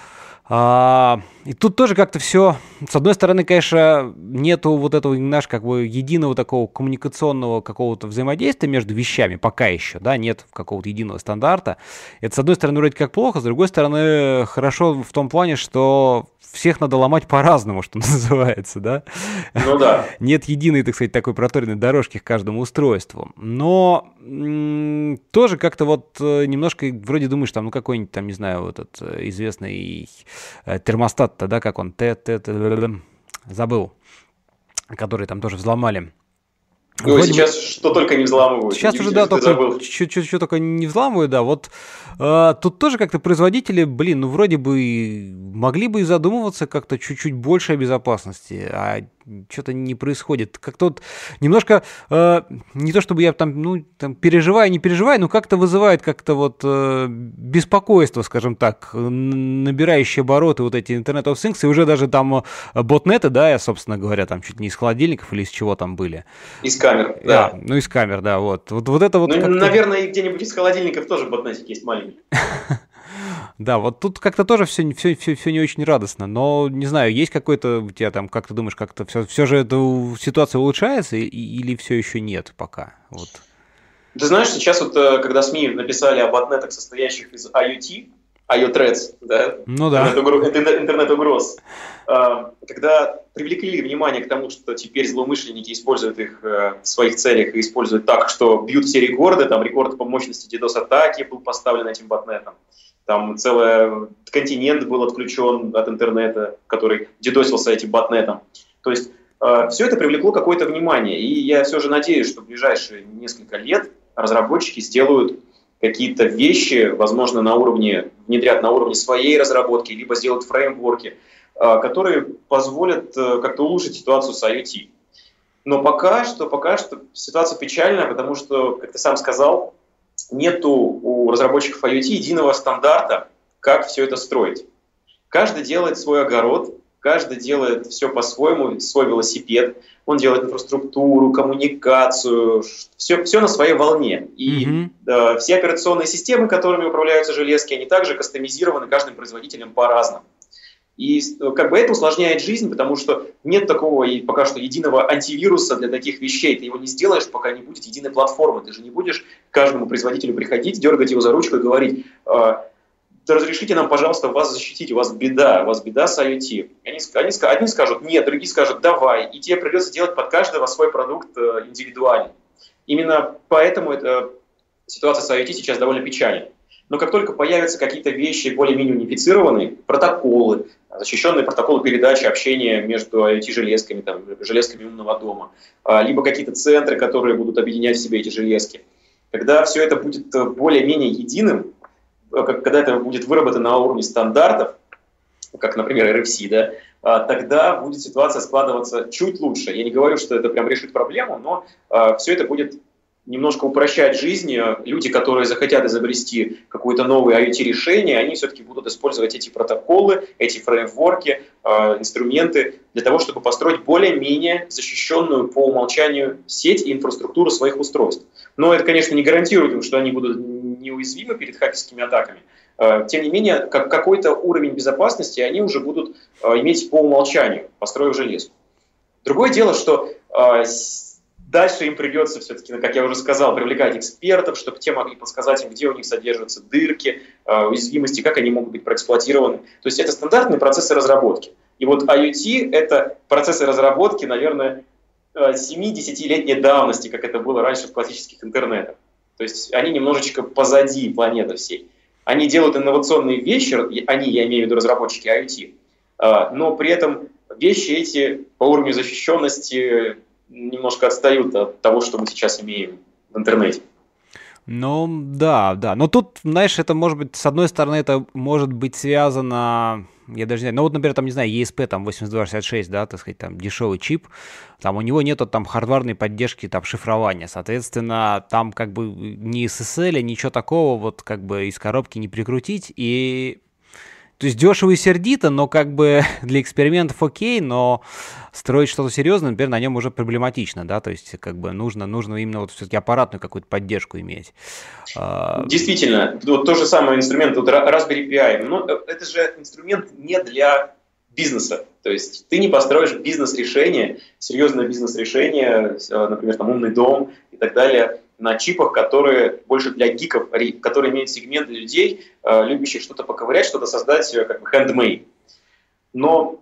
A: А, и тут тоже как-то все, с одной стороны, конечно, нету вот этого, знаешь, как бы единого такого коммуникационного какого-то взаимодействия между вещами, пока еще, да, нет какого-то единого стандарта. Это, с одной стороны, вроде как плохо, с другой стороны, хорошо в том плане, что всех надо ломать по-разному, что называется, да?
B: Ну да.
A: Нет единой, так сказать, такой проторенной дорожки к каждому устройству. Но м- тоже как-то вот немножко вроде думаешь, там, ну какой-нибудь там, не знаю, вот этот известный термостат-то, да, как он, Т, Т, Т, забыл, который там тоже взломали.
B: Ну, вроде сейчас бы... что только не взламывают.
A: Сейчас уже, да, только что только не взламывают, да, вот э, тут тоже как-то производители, блин, ну, вроде бы могли бы и задумываться как-то чуть-чуть больше о безопасности, а что-то не происходит. Как-то вот немножко, э, не то чтобы я там, ну, там, переживаю, не переживаю, но как-то вызывает как-то вот э, беспокойство, скажем так, набирающие обороты вот эти Internet of Things, и уже даже там ботнеты, да, я, собственно говоря, там чуть не из холодильников или из чего там были.
B: Из камер, да.
A: А, ну, из камер, да, вот. Вот, вот это вот.
B: Ну, наверное, и где-нибудь из холодильников тоже ботнетик есть маленький.
A: Да, вот тут как-то тоже все, все, все, все не очень радостно, но, не знаю, есть какой-то, у тебя там, как ты думаешь, как-то все, все же эта ситуация улучшается или все еще нет пока? Вот.
B: Ты знаешь, сейчас вот, когда СМИ написали о ботнетах, состоящих из IoT, IoThreats, да?
A: Ну да.
B: Интернет-угроз, когда привлекли внимание к тому, что теперь злоумышленники используют их в своих целях и используют так, что бьют все рекорды, там рекорд по мощности DDoS-атаки был поставлен этим ботнетом. Там целый континент был отключен от интернета, который дедосился этим ботнетом. То есть э, все это привлекло какое-то внимание. И я все же надеюсь, что в ближайшие несколько лет разработчики сделают какие-то вещи, возможно, на уровне, внедрят на уровне своей разработки, либо сделают фреймворки, э, которые позволят э, как-то улучшить ситуацию с IoT. Но пока что, пока что ситуация печальная, потому что, как ты сам сказал, нету у разработчиков IoT единого стандарта, как все это строить. Каждый делает свой огород, каждый делает все по-своему, свой велосипед. Он делает инфраструктуру, коммуникацию, все, все на своей волне. И mm-hmm. э, все операционные системы, которыми управляются железки, они также кастомизированы каждым производителем по-разному. И как бы это усложняет жизнь, потому что нет такого и пока что единого антивируса для таких вещей. Ты его не сделаешь, пока не будет единой платформы. Ты же не будешь к каждому производителю приходить, дергать его за ручку и говорить: разрешите нам, пожалуйста, вас защитить, у вас беда, у вас беда с IoT. Они, они, одни скажут нет, другие скажут давай, и тебе придется делать под каждого свой продукт индивидуально. Именно поэтому эта ситуация с IoT сейчас довольно печальна. Но как только появятся какие-то вещи более-менее унифицированные, протоколы, защищенные протоколы передачи общения между IoT-железками, там, железками умного дома, либо какие-то центры, которые будут объединять в себе эти железки, когда все это будет более-менее единым, когда это будет выработано на уровне стандартов, как, например, эр эф си, да, тогда будет ситуация складываться чуть лучше. Я не говорю, что это прям решит проблему, но все это будет немножко упрощать жизнь. Люди, которые захотят изобрести какое-то новое IoT-решение, они все-таки будут использовать эти протоколы, эти фреймворки, инструменты для того, чтобы построить более-менее защищенную по умолчанию сеть и инфраструктуру своих устройств. Но это, конечно, не гарантирует им, что они будут неуязвимы перед хакерскими атаками. Тем не менее, как какой-то уровень безопасности они уже будут иметь по умолчанию, построив железку. Другое дело, что дальше им придется все-таки, как я уже сказал, привлекать экспертов, чтобы те могли подсказать им, где у них содержатся дырки, уязвимости, как они могут быть проэксплуатированы. То есть это стандартные процессы разработки. И вот IoT — это процессы разработки, наверное, семь-десятилетней давности, как это было раньше в классических интернетах. То есть они немножечко позади планеты всей. Они делают инновационные вещи, они, я имею в виду разработчики IoT, но при этом вещи эти по уровню защищенности немножко отстают от того, что мы сейчас имеем в интернете.
A: Ну, да, да. Но тут, знаешь, это может быть, с одной стороны, это может быть связано, я даже не знаю, ну вот, например, там, не знаю, и эс пи там восемьдесят два шестьдесят шесть, да, так сказать, там дешевый чип, там у него нету там хардварной поддержки, там шифрования, соответственно, там как бы ни эс эс эл, ничего такого вот как бы из коробки не прикрутить, и... То есть дешево и сердито, но как бы для экспериментов окей, но строить что-то серьезное, например, на нем уже проблематично, да, то есть как бы нужно, нужно именно вот все-таки аппаратную какую-то поддержку иметь.
B: Действительно, вот тот же самый инструмент, вот Raspberry Pi, но это же инструмент не для бизнеса, то есть ты не построишь бизнес-решение, серьезное бизнес-решение, например, там умный дом и так далее, на чипах, которые больше для гиков, которые имеют сегмент для людей, любящих что-то поковырять, что-то создать, как бы handmade. Но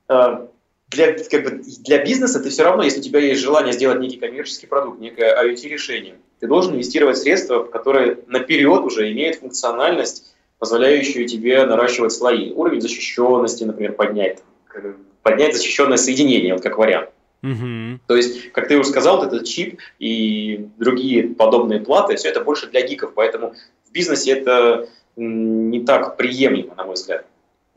B: для, как бы, для бизнеса ты все равно, если у тебя есть желание сделать некий коммерческий продукт, некое IoT-решение, ты должен инвестировать средства, которые наперед уже имеют функциональность, позволяющую тебе наращивать слои. Уровень защищенности, например, поднять, поднять защищенное соединение, вот как вариант. Uh-huh. То есть, как ты уже сказал, этот чип и другие подобные платы, все это больше для гиков, поэтому в бизнесе это не так приемлемо, на мой взгляд.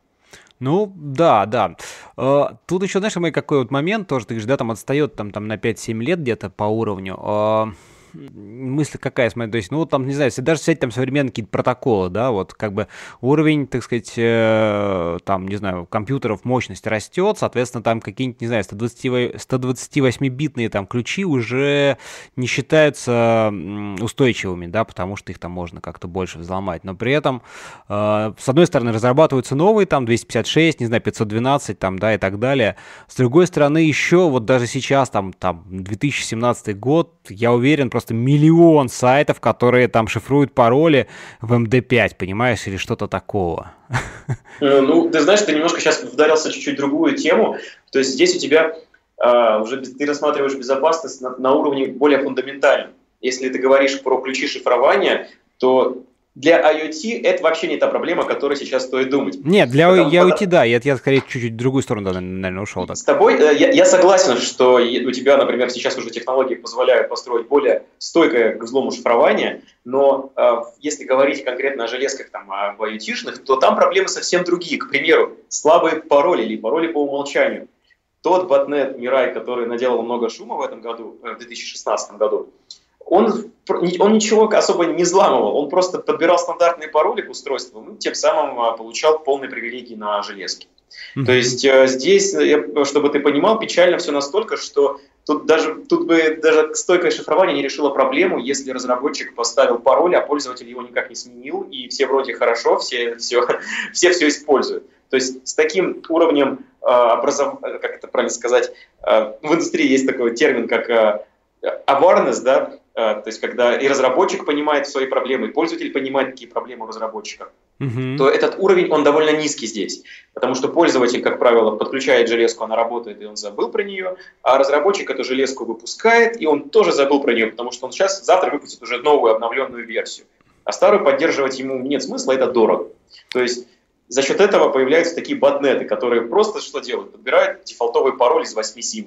A: Ну, да, да. Тут еще, знаешь, мой какой вот момент тоже, ты говоришь, да, там отстает там, там на пять-семь лет где-то по уровню. Мысль какая, смотри, то есть, ну, там, не знаю, если даже взять там современные какие-то протоколы, да, вот, как бы уровень, так сказать, э, там, не знаю, компьютеров, мощность растет, соответственно, там какие-нибудь, не знаю, сто двадцать восьмибитные там ключи уже не считаются устойчивыми, да, потому что их там можно как-то больше взломать, но при этом, э, с одной стороны, разрабатываются новые, там, двести пятьдесят шесть, не знаю, пятьсот двенадцать, там, да, и так далее, с другой стороны, еще вот даже сейчас, там, там, две тысячи семнадцатый год, я уверен, просто миллион сайтов, которые там шифруют пароли в эм дэ пять, понимаешь, или что-то такого.
B: Ну, ты знаешь, ты немножко сейчас вдарился чуть-чуть в другую тему. То есть здесь у тебя а, уже ты рассматриваешь безопасность на, на уровне более фундаментальном. Если ты говоришь про ключи шифрования, то для IoT это вообще не та проблема, о которой сейчас стоит думать.
A: Нет, для Потому, IoT, потому... да, я, я скорее чуть-чуть в другую сторону, наверное, ушел. Так.
B: С тобой я, я согласен, что у тебя, например, сейчас уже технологии позволяют построить более стойкое к взлому шифрование, но э, если говорить конкретно о железках, там, об IoT-шных, то там проблемы совсем другие. К примеру, слабые пароли или пароли по умолчанию. Тот ботнет Mirai, который наделал много шума в этом году, в две тысячи шестнадцатом году, Он, он ничего особо не взламывал, он просто подбирал стандартные пароли к устройству и тем самым получал полные привилегии на железке. Mm-hmm. То есть здесь, чтобы ты понимал, печально все настолько, что тут, даже, тут бы даже стойкое шифрование не решило проблему, если разработчик поставил пароль, а пользователь его никак не сменил, и все вроде хорошо, все все, все, все используют. То есть с таким уровнем образования, как это правильно сказать, в индустрии есть такой термин, как awareness, да, то есть когда и разработчик понимает свои проблемы, и пользователь понимает, какие проблемы у разработчика, mm-hmm. то этот уровень, он довольно низкий здесь, потому что пользователь, как правило, подключает железку, она работает, и он забыл про нее, а разработчик эту железку выпускает, и он тоже забыл про нее, потому что он сейчас, завтра выпустит уже новую обновленную версию, а старую поддерживать ему нет смысла, это дорого. То есть за счет этого появляются такие ботнеты, которые просто что делают? Подбирают дефолтовый пароль из восьми символов.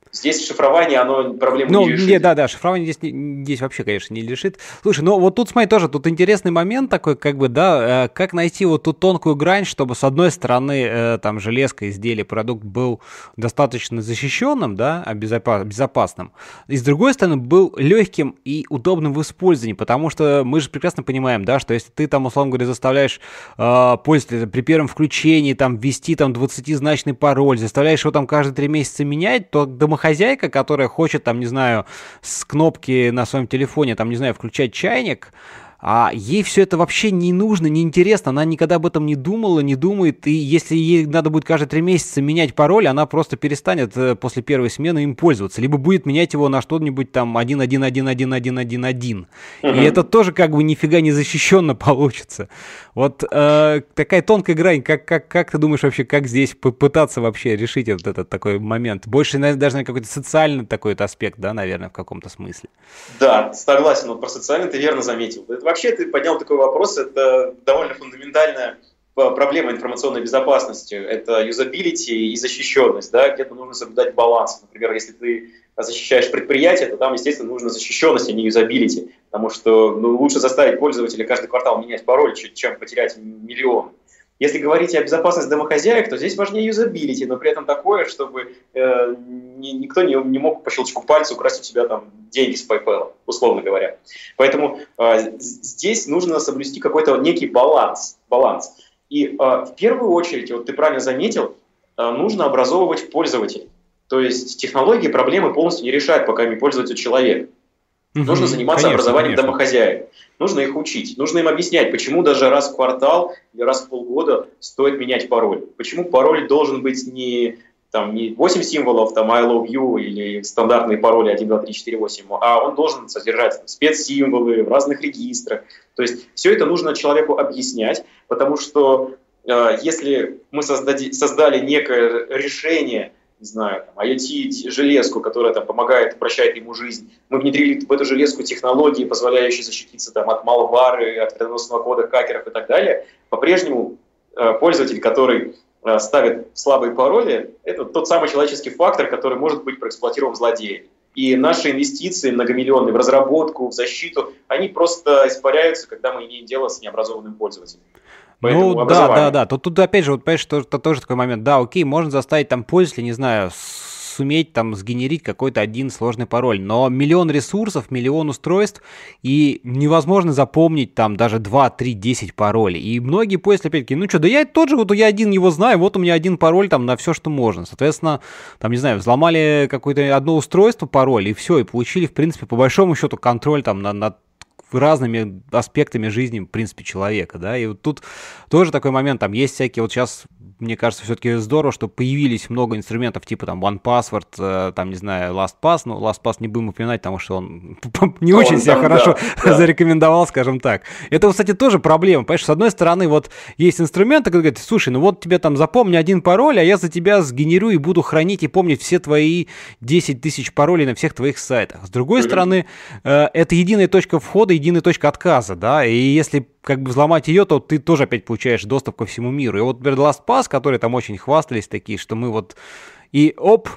B: Здесь шифрование, оно проблему
A: ну,
B: не решит.
A: Не, да, да, шифрование здесь, не, здесь вообще, конечно, не решит. Слушай, ну вот тут, смотри, тоже тут интересный момент такой, как бы, да, э, как найти вот ту тонкую грань, чтобы с одной стороны, э, там, железка, изделие, продукт был достаточно защищенным, да, а безопа- безопасным, и с другой стороны был легким и удобным в использовании, потому что мы же прекрасно понимаем, да, что если ты там, условно говоря, заставляешь э, пользователя при первом включении там ввести там двадцатизначный пароль, заставляешь его там каждые три месяца менять, то домохозяйка, которая хочет, там, не знаю, с кнопки на своем телефоне, там, не знаю, включать чайник, а ей все это вообще не нужно, не интересно, она никогда об этом не думала, не думает, и если ей надо будет каждые три месяца менять пароль, она просто перестанет после первой смены им пользоваться, либо будет менять его на что-нибудь там один один один один один один один, и это тоже как бы нифига не защищенно получится. Вот э, такая тонкая грань, как, как, как ты думаешь вообще, как здесь попытаться вообще решить вот этот такой момент? Больше, наверное, даже на какой-то социальный такой аспект, да, наверное, в каком-то смысле.
B: Да, согласен, вот про социальный ты верно заметил. Это, вообще ты поднял такой вопрос, это довольно фундаментальная проблема информационной безопасности. Это юзабилити и защищенность, да, где-то нужно соблюдать баланс. Например, если ты защищаешь предприятие, то там, естественно, нужна защищенность, а не юзабилити, потому что ну, лучше заставить пользователя каждый квартал менять пароль, чем потерять миллион. Если говорить о безопасности домохозяек, то здесь важнее юзабилити, но при этом такое, чтобы э, ни, никто не, не мог по щелчку пальца украсть у тебя там деньги с PayPal, условно говоря. Поэтому э, здесь нужно соблюсти какой-то некий баланс. баланс. И э, в первую очередь, вот ты правильно заметил, э, нужно образовывать пользователей. То есть технологии проблемы полностью не решают, пока ими пользуется человек. Mm-hmm. Нужно заниматься конечно, образованием конечно. домохозяек. Нужно их учить. Нужно им объяснять, почему даже раз в квартал или раз в полгода стоит менять пароль. Почему пароль должен быть не, там, не восемь символов, там, I love you или стандартные пароли один, два, три, четыре, восемь, а он должен содержать там, спецсимволы в разных регистрах. То есть все это нужно человеку объяснять, потому что э, если мы создали, создали некое решение, не знаю, там, ай о ти-железку, которая там, помогает, упрощает ему жизнь. Мы внедрили в эту железку технологии, позволяющие защититься там, от малвары, от вредоносного кода, хакеров и так далее. По-прежнему э, пользователь, который э, ставит слабые пароли, это тот самый человеческий фактор, который может быть проэксплуатирован злодеем. И наши инвестиции многомиллионные в разработку, в защиту, они просто испаряются, когда мы имеем дело с необразованным пользователем.
A: Поэтому ну да, да, да. Тут, тут опять же, вот понимаешь, что это тоже такой момент. Да, окей, можно заставить там пользователя, не знаю, суметь там сгенерить какой-то один сложный пароль, но миллион ресурсов, миллион устройств, и невозможно запомнить там даже два, три, десять паролей. И многие пользователи опять-таки, ну что, да я тот же, вот я один его знаю, вот у меня один пароль там на все, что можно. Соответственно, там, не знаю, взломали какое-то одно устройство, пароль, и все, и получили, в принципе, по большому счету контроль там над, над разными аспектами жизни, в принципе, человека, да, и вот тут тоже такой момент, там есть всякие, вот сейчас, мне кажется, все-таки здорово, что появились много инструментов, типа там OnePassword, там, не знаю, LastPass, но LastPass не будем упоминать, потому что он не он очень себя там, хорошо да, зарекомендовал, да. скажем так. Это, кстати, тоже проблема, понимаешь, с одной стороны, вот есть инструменты, которые говорят, слушай, ну вот тебе там запомни один пароль, а я за тебя сгенерю и буду хранить и помнить все твои десять тысяч паролей на всех твоих сайтах. С другой mm-hmm. стороны, это единая точка входа, единая точка отказа, да, и если как бы взломать ее, то ты тоже опять получаешь доступ ко всему миру. И вот LastPass, которые там очень хвастались такие, что мы вот и оп,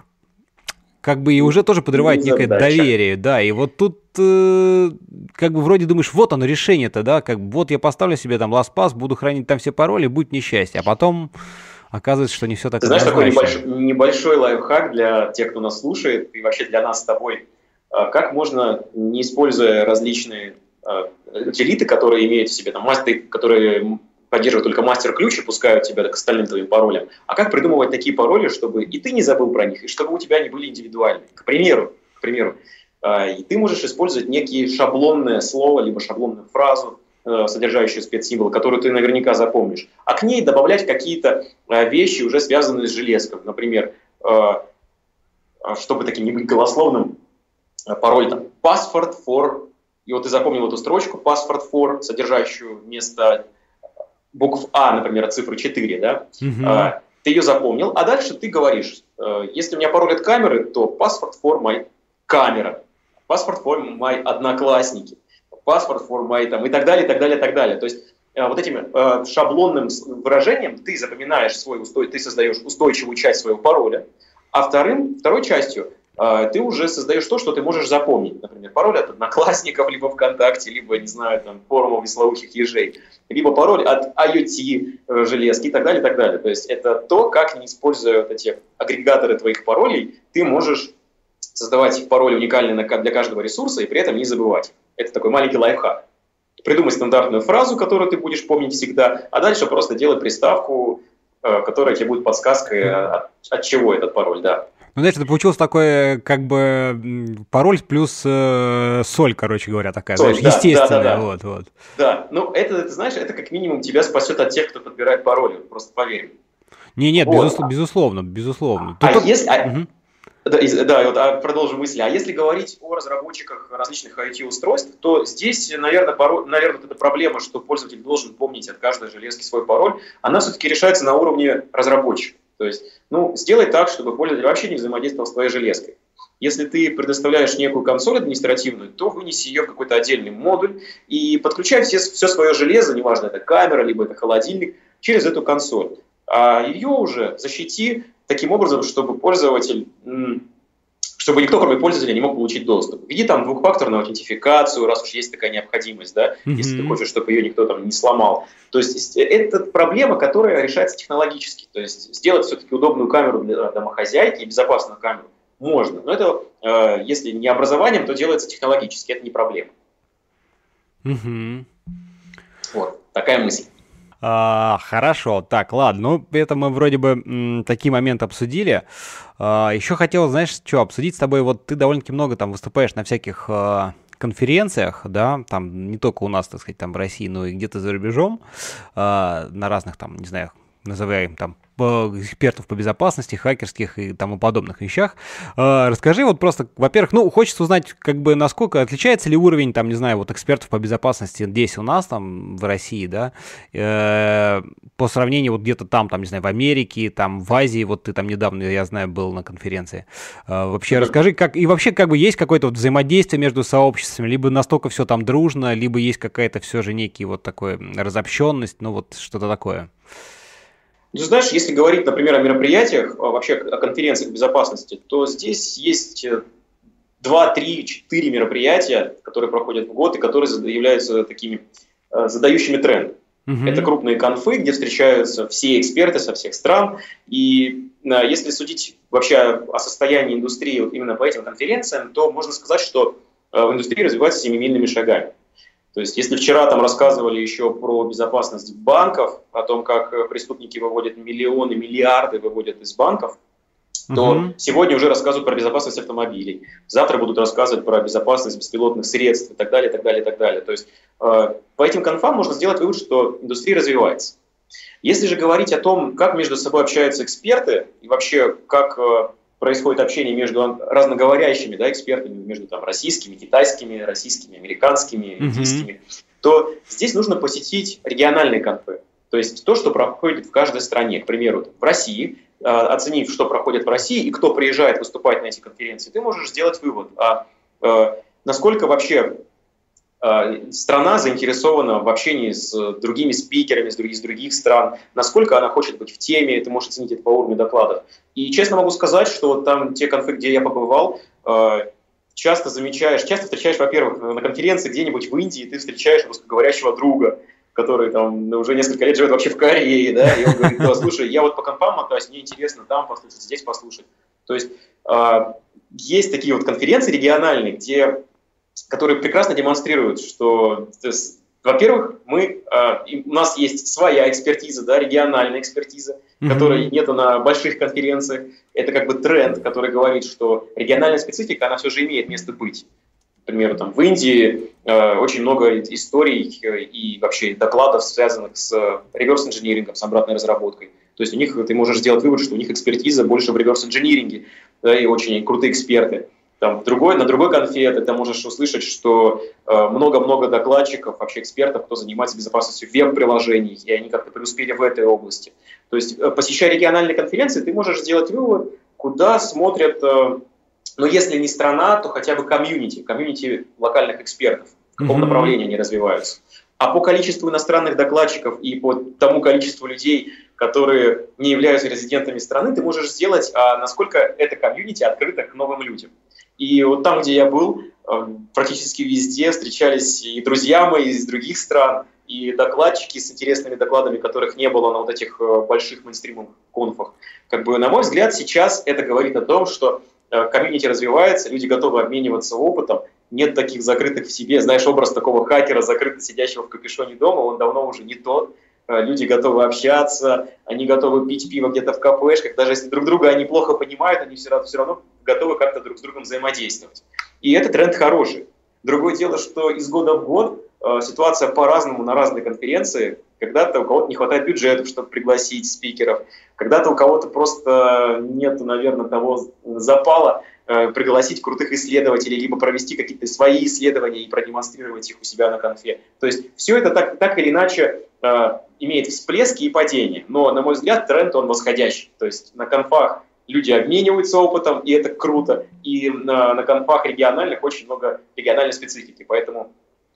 A: как бы и уже тоже подрывает некое доверие, да, и вот тут э, как бы вроде думаешь, вот оно решение-то, да, как бы вот я поставлю себе там LastPass, буду хранить там все пароли, будет несчастье, а потом оказывается, что не все так
B: однозначно. Знаешь, такой небольшой, небольшой лайфхак для тех, кто нас слушает, и вообще для нас с тобой, как можно, не используя различные утилиты, которые имеют в себе, там, мастеры, которые поддерживают только мастер-ключ и пускают тебя к остальным твоим паролям. А как придумывать такие пароли, чтобы и ты не забыл про них, и чтобы у тебя они были индивидуальны? К примеру, к примеру, и ты можешь использовать некие шаблонное слово, либо шаблонную фразу, содержащую спецсимволы, которую ты наверняка запомнишь, а к ней добавлять какие-то вещи, уже связанные с железком. Например, чтобы таким не быть голословным, пароль там password for. И вот ты запомнил эту строчку password for, содержащую вместо букв А, например, цифры четыре, да? Mm-hmm. А, ты ее запомнил, а дальше ты говоришь, если у меня пароль от камеры, то password for my камера, password for my одноклассники, password for my там, и так далее, и так далее, и так далее. То есть вот этим шаблонным выражением ты запоминаешь свой устой, ты создаешь устойчивую часть своего пароля, а вторым, второй частью ты уже создаешь то, что ты можешь запомнить. Например, пароль от Одноклассников, либо ВКонтакте, либо, не знаю, там, форумов веслоухих ежей, либо пароль от IoT железки и так далее, и так далее. То есть это то, как, не используя вот эти агрегаторы твоих паролей, ты можешь создавать пароль уникальный для каждого ресурса и при этом не забывать. Это такой маленький лайфхак. Придумай стандартную фразу, которую ты будешь помнить всегда, а дальше просто делай приставку, которая тебе будет подсказкой, от, от чего этот пароль, да.
A: Ну, знаешь, это получилось такое, как бы, пароль плюс э, соль, короче говоря, такая, соль, знаешь, да, естественная, да, да, да. Вот, вот.
B: Да, ну, это, ты знаешь, это как минимум тебя спасет от тех, кто подбирает пароли, просто поверь.
A: Не, нет, вот. безусловно, безусловно, безусловно.
B: А
A: Тут...
B: если...
A: Угу.
B: Да, да, вот, а, продолжу мысли. А если говорить о разработчиках различных IoT-устройств, то здесь, наверное, пароль, наверное, вот эта проблема, что пользователь должен помнить от каждой железки свой пароль, она все-таки решается на уровне разработчика. То есть, ну, сделай так, чтобы пользователь вообще не взаимодействовал с твоей железкой. Если ты предоставляешь некую консоль административную, то вынеси ее в какой-то отдельный модуль и подключай все, все свое железо, неважно, это камера, либо это холодильник, через эту консоль. А ее уже защити таким образом, чтобы пользователь, чтобы никто, кроме пользователя, не мог получить доступ. Введи там двухфакторную аутентификацию, раз уж есть такая необходимость, да, mm-hmm. если ты хочешь, чтобы ее никто там не сломал. То есть это проблема, которая решается технологически. То есть сделать все-таки удобную камеру для домохозяйки и безопасную камеру можно. Но это, э, если не образованием, то делается технологически, это не проблема.
A: Mm-hmm.
B: Вот, такая мысль.
A: А, хорошо, так, ладно, ну, это мы вроде бы м, такие моменты обсудили. А, еще хотел, знаешь, что, обсудить с тобой, вот ты довольно-таки много там выступаешь на всяких а, конференциях, да, там не только у нас, так сказать, там в России, но и где-то за рубежом, а, на разных там, не знаю, называем там экспертов по безопасности, хакерских и тому подобных вещах. Расскажи вот просто, во-первых, ну, хочется узнать, как бы, насколько отличается ли уровень, там, не знаю, вот экспертов по безопасности здесь у нас, там, в России, да, э, по сравнению вот где-то там, там, не знаю, в Америке, там, в Азии, вот ты там недавно, я знаю, был на конференции. Э, вообще, mm-hmm. расскажи, как, и вообще, как бы, есть какое-то вот взаимодействие между сообществами, либо настолько все там дружно, либо есть какая-то все же некий вот такой разобщенность, ну, вот что-то такое.
B: Ну, знаешь, если говорить, например, о мероприятиях, вообще о конференциях безопасности, то здесь есть два, три, четыре мероприятия, которые проходят в год и которые являются такими задающими тренд. Mm-hmm. Это крупные конфы, где встречаются все эксперты со всех стран. И если судить вообще о состоянии индустрии вот именно по этим конференциям, то можно сказать, что индустрия развивается семимильными шагами. То есть, если вчера там рассказывали еще про безопасность банков, о том, как преступники выводят миллионы, миллиарды выводят из банков, uh-huh. то сегодня уже рассказывают про безопасность автомобилей. Завтра будут рассказывать про безопасность беспилотных средств и так далее, и так далее, и так далее. То есть, э, по этим конфам можно сделать вывод, что индустрия развивается. Если же говорить о том, как между собой общаются эксперты и вообще как э, происходит общение между разноговорящими, да, экспертами, между там, российскими, китайскими, российскими, американскими, индийскими, mm-hmm. то здесь нужно посетить региональные конфы. То есть то, что проходит в каждой стране. К примеру, в России, оценив, что проходит в России и кто приезжает выступать на эти конференции, ты можешь сделать вывод, а, а насколько вообще страна заинтересована в общении с другими спикерами, с других, с других стран, насколько она хочет быть в теме, ты можешь оценить это по уровню докладов. И честно могу сказать, что вот там те конфы, где я побывал, часто замечаешь, часто встречаешь, во-первых, на конференции где-нибудь в Индии, ты встречаешь русскоговорящего друга, который там уже несколько лет живет вообще в Корее, да, и он говорит, да, слушай, я вот по конфам мотаюсь, мне интересно там послушать, здесь послушать. То есть есть такие вот конференции региональные, где которые прекрасно демонстрируют, что, есть, во-первых, мы, э, у нас есть своя экспертиза, да, региональная экспертиза, mm-hmm. которой нету на больших конференциях. Это как бы тренд, который говорит, что региональная специфика, она все же имеет место быть. Например, там, в Индии э, очень много историй и вообще докладов, связанных с реверс-инжинирингом, с обратной разработкой. То есть у них ты можешь сделать вывод, что у них экспертиза больше в реверс-инжиниринге, да, и очень крутые эксперты. Там, в другой, на другой конфе ты можешь услышать, что э, много-много докладчиков, вообще экспертов, кто занимается безопасностью веб-приложений, и они как-то преуспели в этой области. То есть, э, посещая региональные конференции, ты можешь сделать вывод, куда смотрят, э, ну, если не страна, то хотя бы комьюнити, комьюнити локальных экспертов, в каком mm-hmm. направлении они развиваются. А по количеству иностранных докладчиков и по тому количеству людей, которые не являются резидентами страны, ты можешь сделать, а, насколько это комьюнити открыто к новым людям. И вот там, где я был, практически везде встречались и друзья мои из других стран, и докладчики с интересными докладами, которых не было на вот этих больших мейнстримовых конфах. Как бы, на мой взгляд, сейчас это говорит о том, что комьюнити развивается, люди готовы обмениваться опытом, нет таких закрытых в себе. Знаешь, образ такого хакера, закрыто сидящего в капюшоне дома, он давно уже не тот. Люди готовы общаться, они готовы пить пиво где-то в кафешках, даже если друг друга они плохо понимают, они все равно, все равно готовы как-то друг с другом взаимодействовать. И этот тренд хороший. Другое дело, что из года в год э, ситуация по-разному на разные конференции. Когда-то у кого-то не хватает бюджета, чтобы пригласить спикеров, когда-то у кого-то просто нет, наверное, того запала э, пригласить крутых исследователей, либо провести какие-то свои исследования и продемонстрировать их у себя на конфе. То есть все это так, так или иначе э, имеет всплески и падения. Но, на мой взгляд, тренд он восходящий. То есть на конфах люди обмениваются опытом, и это круто. И на, на конфах региональных очень много региональной специфики. Поэтому,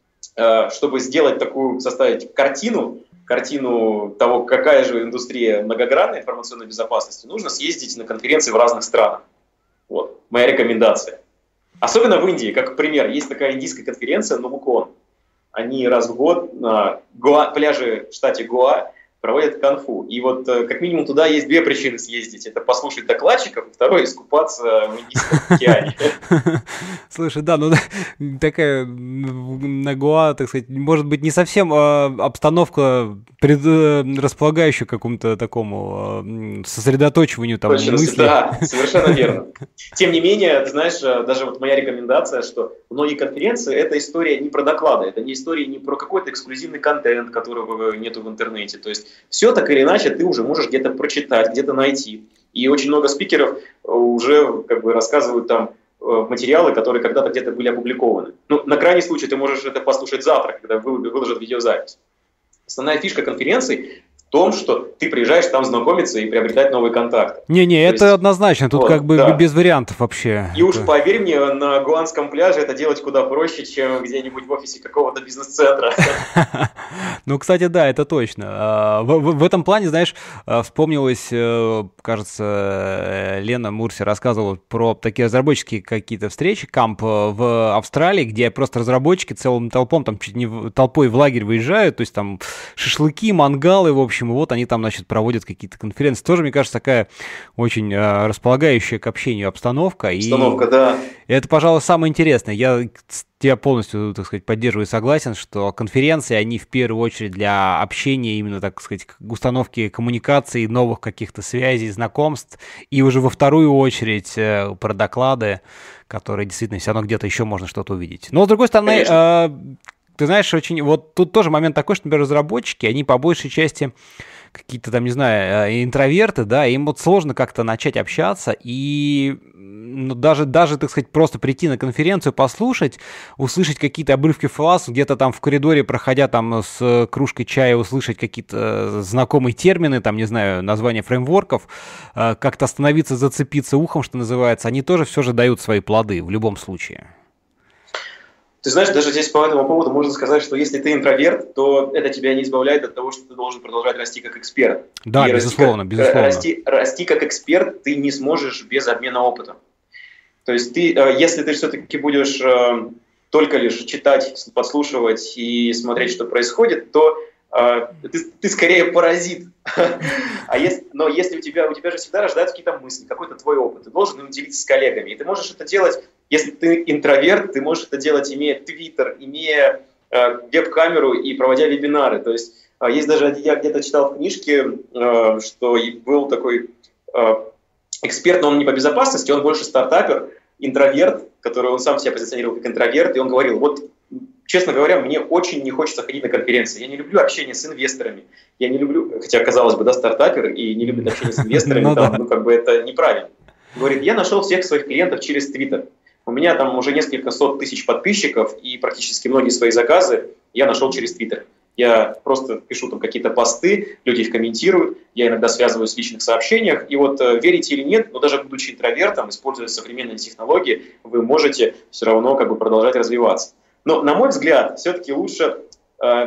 B: э, чтобы сделать такую, составить картину, картину того, какая же индустрия многогранной информационной безопасности, нужно съездить на конференции в разных странах. Вот, моя рекомендация. Особенно в Индии, как пример, есть такая индийская конференция Новукон. Они раз в год на Гоа, пляже в штате Гоа проводят конфу. И вот как минимум туда есть две причины съездить. Это послушать докладчиков, и второе — искупаться в Индийском океане.
A: Слушай, да, ну такая на Гоа, так сказать, может быть, не совсем обстановка, располагающая к какому-то такому сосредоточиванию там мыслей.
B: Да, совершенно верно. Тем не менее, ты знаешь, даже вот моя рекомендация, что многие конференции — это история не про доклады, это не история не про какой-то эксклюзивный контент, которого нету в интернете. То есть все так или иначе ты уже можешь где-то прочитать, где-то найти. И очень много спикеров уже как бы рассказывают там материалы, которые когда-то где-то были опубликованы. Ну, на крайний случай ты можешь это послушать завтра, когда выложат видеозапись. Основная фишка конференций в том, что ты приезжаешь там знакомиться и приобретать новые контакты.
A: Не-не, это есть, однозначно, тут вот, как бы да. без вариантов вообще.
B: И уж поверь мне, на Гуанском пляже это делать куда проще, чем где-нибудь в офисе какого-то бизнес-центра.
A: Ну, кстати, да, это точно. В этом плане, знаешь, вспомнилось, кажется, Лена Мурси рассказывала про такие разработческие какие-то встречи, камп в Австралии, где просто разработчики целым толпом, там чуть не толпой в лагерь выезжают, то есть там шашлыки, мангалы, в общем, и вот они там, значит, проводят какие-то конференции. Тоже, мне кажется, такая очень э, располагающая к общению обстановка.
B: Обстановка,
A: и
B: да.
A: Это, пожалуй, самое интересное. Я тебя полностью, так сказать, поддерживаю и согласен, что конференции, они в первую очередь для общения, именно, так сказать, установки коммуникаций, новых каких-то связей, знакомств, и уже во вторую очередь э, про доклады, которые действительно все равно где-то еще можно что-то увидеть. Но, с другой стороны, э, ты знаешь, очень вот тут тоже момент такой, что, например, разработчики, они по большей части какие-то там, не знаю, интроверты, да, им вот сложно как-то начать общаться, и ну, даже, даже, так сказать, просто прийти на конференцию, послушать, услышать какие-то обрывки фраз, где-то там в коридоре, проходя там с кружкой чая, услышать какие-то знакомые термины, там, не знаю, названия фреймворков, как-то остановиться, зацепиться ухом, что называется, они тоже все же дают свои плоды в любом случае.
B: Ты знаешь, даже здесь по этому поводу можно сказать, что если ты интроверт, то это тебя не избавляет от того, что ты должен продолжать расти как эксперт.
A: Да, и безусловно,
B: расти,
A: безусловно.
B: Расти, расти как эксперт ты не сможешь без обмена опытом. То есть ты, если ты все-таки будешь только лишь читать, подслушивать и смотреть, что происходит, то ты, ты скорее паразит. А если, но если у тебя, у тебя же всегда рождаются какие-то мысли, какой-то твой опыт, ты должен им делиться с коллегами. И ты можешь это делать, если ты интроверт, ты можешь это делать, имея твиттер, имея э, веб-камеру и проводя вебинары. То есть э, есть даже, я где-то читал в книжке, э, что был такой э, эксперт, но он не по безопасности, он больше стартапер, интроверт, который он сам себя позиционировал как интроверт, и он говорил, вот, честно говоря, мне очень не хочется ходить на конференции. Я не люблю общение с инвесторами. Я не люблю, хотя, казалось бы, да, стартапер и не любит общение с инвесторами, там, ну, как бы это неправильно. Говорит, я нашел всех своих клиентов через Твиттер. У меня там уже несколько сот тысяч подписчиков, и практически многие свои заказы я нашел через Твиттер. Я просто пишу там какие-то посты, люди их комментируют, я иногда связываюсь в личных сообщениях. И вот верите или нет, но даже будучи интровертом, используя современные технологии, вы можете все равно как бы продолжать развиваться. Но, на мой взгляд, все-таки лучше э,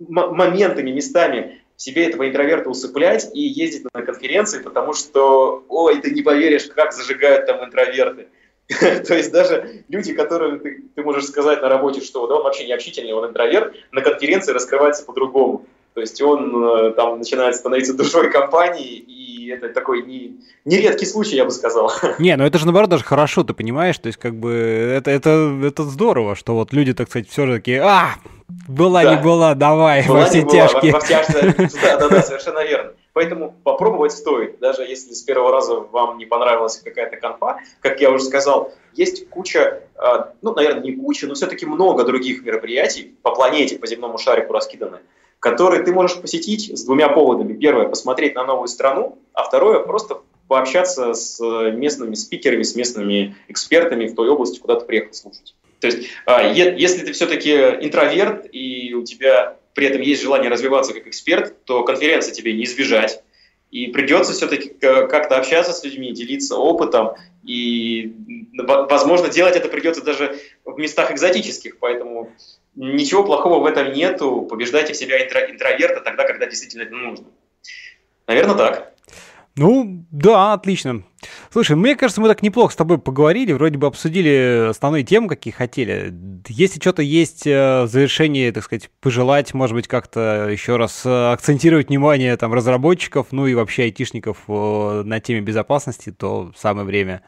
B: моментами, местами себе этого интроверта усыплять и ездить на конференции, потому что, ой, ты не поверишь, как зажигают там интроверты. То есть даже люди, которым ты, ты можешь сказать на работе, что да, он вообще не общительный, он интроверт, на конференции раскрывается по-другому. То есть он там начинает становиться душой компании, и это такой не, нередкий случай, я бы сказал.
A: Не, ну это же наоборот даже хорошо, ты понимаешь, то есть как бы это, это, это здорово, что вот люди, так сказать, все же такие, а, была да. не была, давай, была, во все тяжкие.
B: Во, во тяжкие, да, да, да, совершенно верно. Поэтому попробовать стоит, даже если с первого раза вам не понравилась какая-то конфа, как я уже сказал, есть куча, ну, наверное, не куча, но все-таки много других мероприятий по планете, по земному шарику раскиданы, которые ты можешь посетить с двумя поводами. Первое – посмотреть на новую страну, а второе – просто пообщаться с местными спикерами, с местными экспертами в той области, куда ты приехал слушать. То есть, если ты все-таки интроверт, и у тебя при этом есть желание развиваться как эксперт, то конференции тебе не избежать. И придется все-таки как-то общаться с людьми, делиться опытом. И, возможно, делать это придется даже в местах экзотических. Поэтому ничего плохого в этом нету. Побеждайте в себя интро- интроверта тогда, когда действительно это нужно. Наверное, так.
A: Ну, да, отлично. Слушай, мне кажется, мы так неплохо с тобой поговорили, вроде бы обсудили основные темы, какие хотели. Если что-то есть в завершении, так сказать, пожелать, может быть, как-то еще раз акцентировать внимание там разработчиков, ну и вообще айтишников на теме безопасности, то самое время.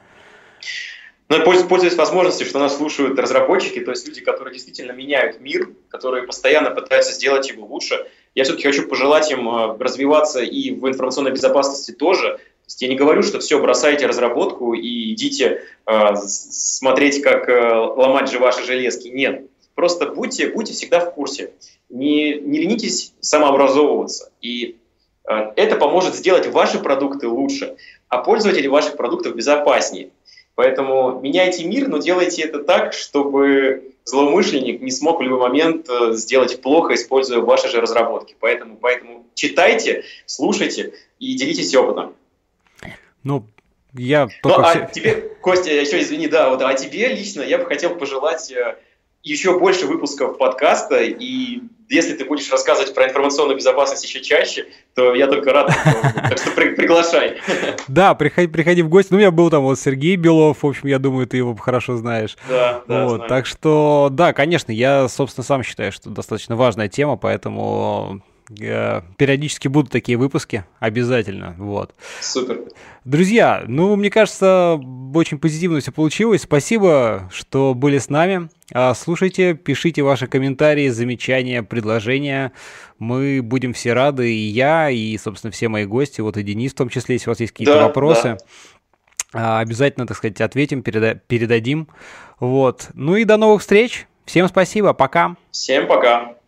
B: Ну, пользуясь возможностью, что нас слушают разработчики, то есть люди, которые действительно меняют мир, которые постоянно пытаются сделать его лучше, я все-таки хочу пожелать им развиваться и в информационной безопасности тоже. То есть я не говорю, что все, бросайте разработку и идите э, смотреть, как э, ломать же ваши железки. Нет. Просто будьте, будьте всегда в курсе. Не, не ленитесь самообразовываться. И э, это поможет сделать ваши продукты лучше, а пользователи ваших продуктов безопаснее. Поэтому меняйте мир, но делайте это так, чтобы злоумышленник не смог в любой момент сделать плохо, используя ваши же разработки. Поэтому, поэтому читайте, слушайте и делитесь опытом.
A: Ну, я
B: только... Ну, а тебе, Костя, еще извини, да, вот, а тебе лично я бы хотел пожелать еще больше выпусков подкаста, и если ты будешь рассказывать про информационную безопасность еще чаще, то я только рад, так что приглашай.
A: Да, приходи, приходи в гости. Ну, у меня был там вот Сергей Белов, в общем, я думаю, ты его хорошо знаешь.
B: Да, да,
A: вот,
B: знаю.
A: Так что, да, конечно, я, собственно, сам считаю, что достаточно важная тема, поэтому... периодически будут такие выпуски, обязательно, вот.
B: Супер.
A: Друзья, ну, мне кажется, очень позитивно все получилось. Спасибо, что были с нами. Слушайте, пишите ваши комментарии, замечания, предложения. Мы будем все рады, и я, и, собственно, все мои гости, вот и Денис в том числе, если у вас есть какие-то да, вопросы. Да. Обязательно, так сказать, ответим, переда- передадим. Вот. Ну и до новых встреч. Всем спасибо, пока.
B: Всем пока.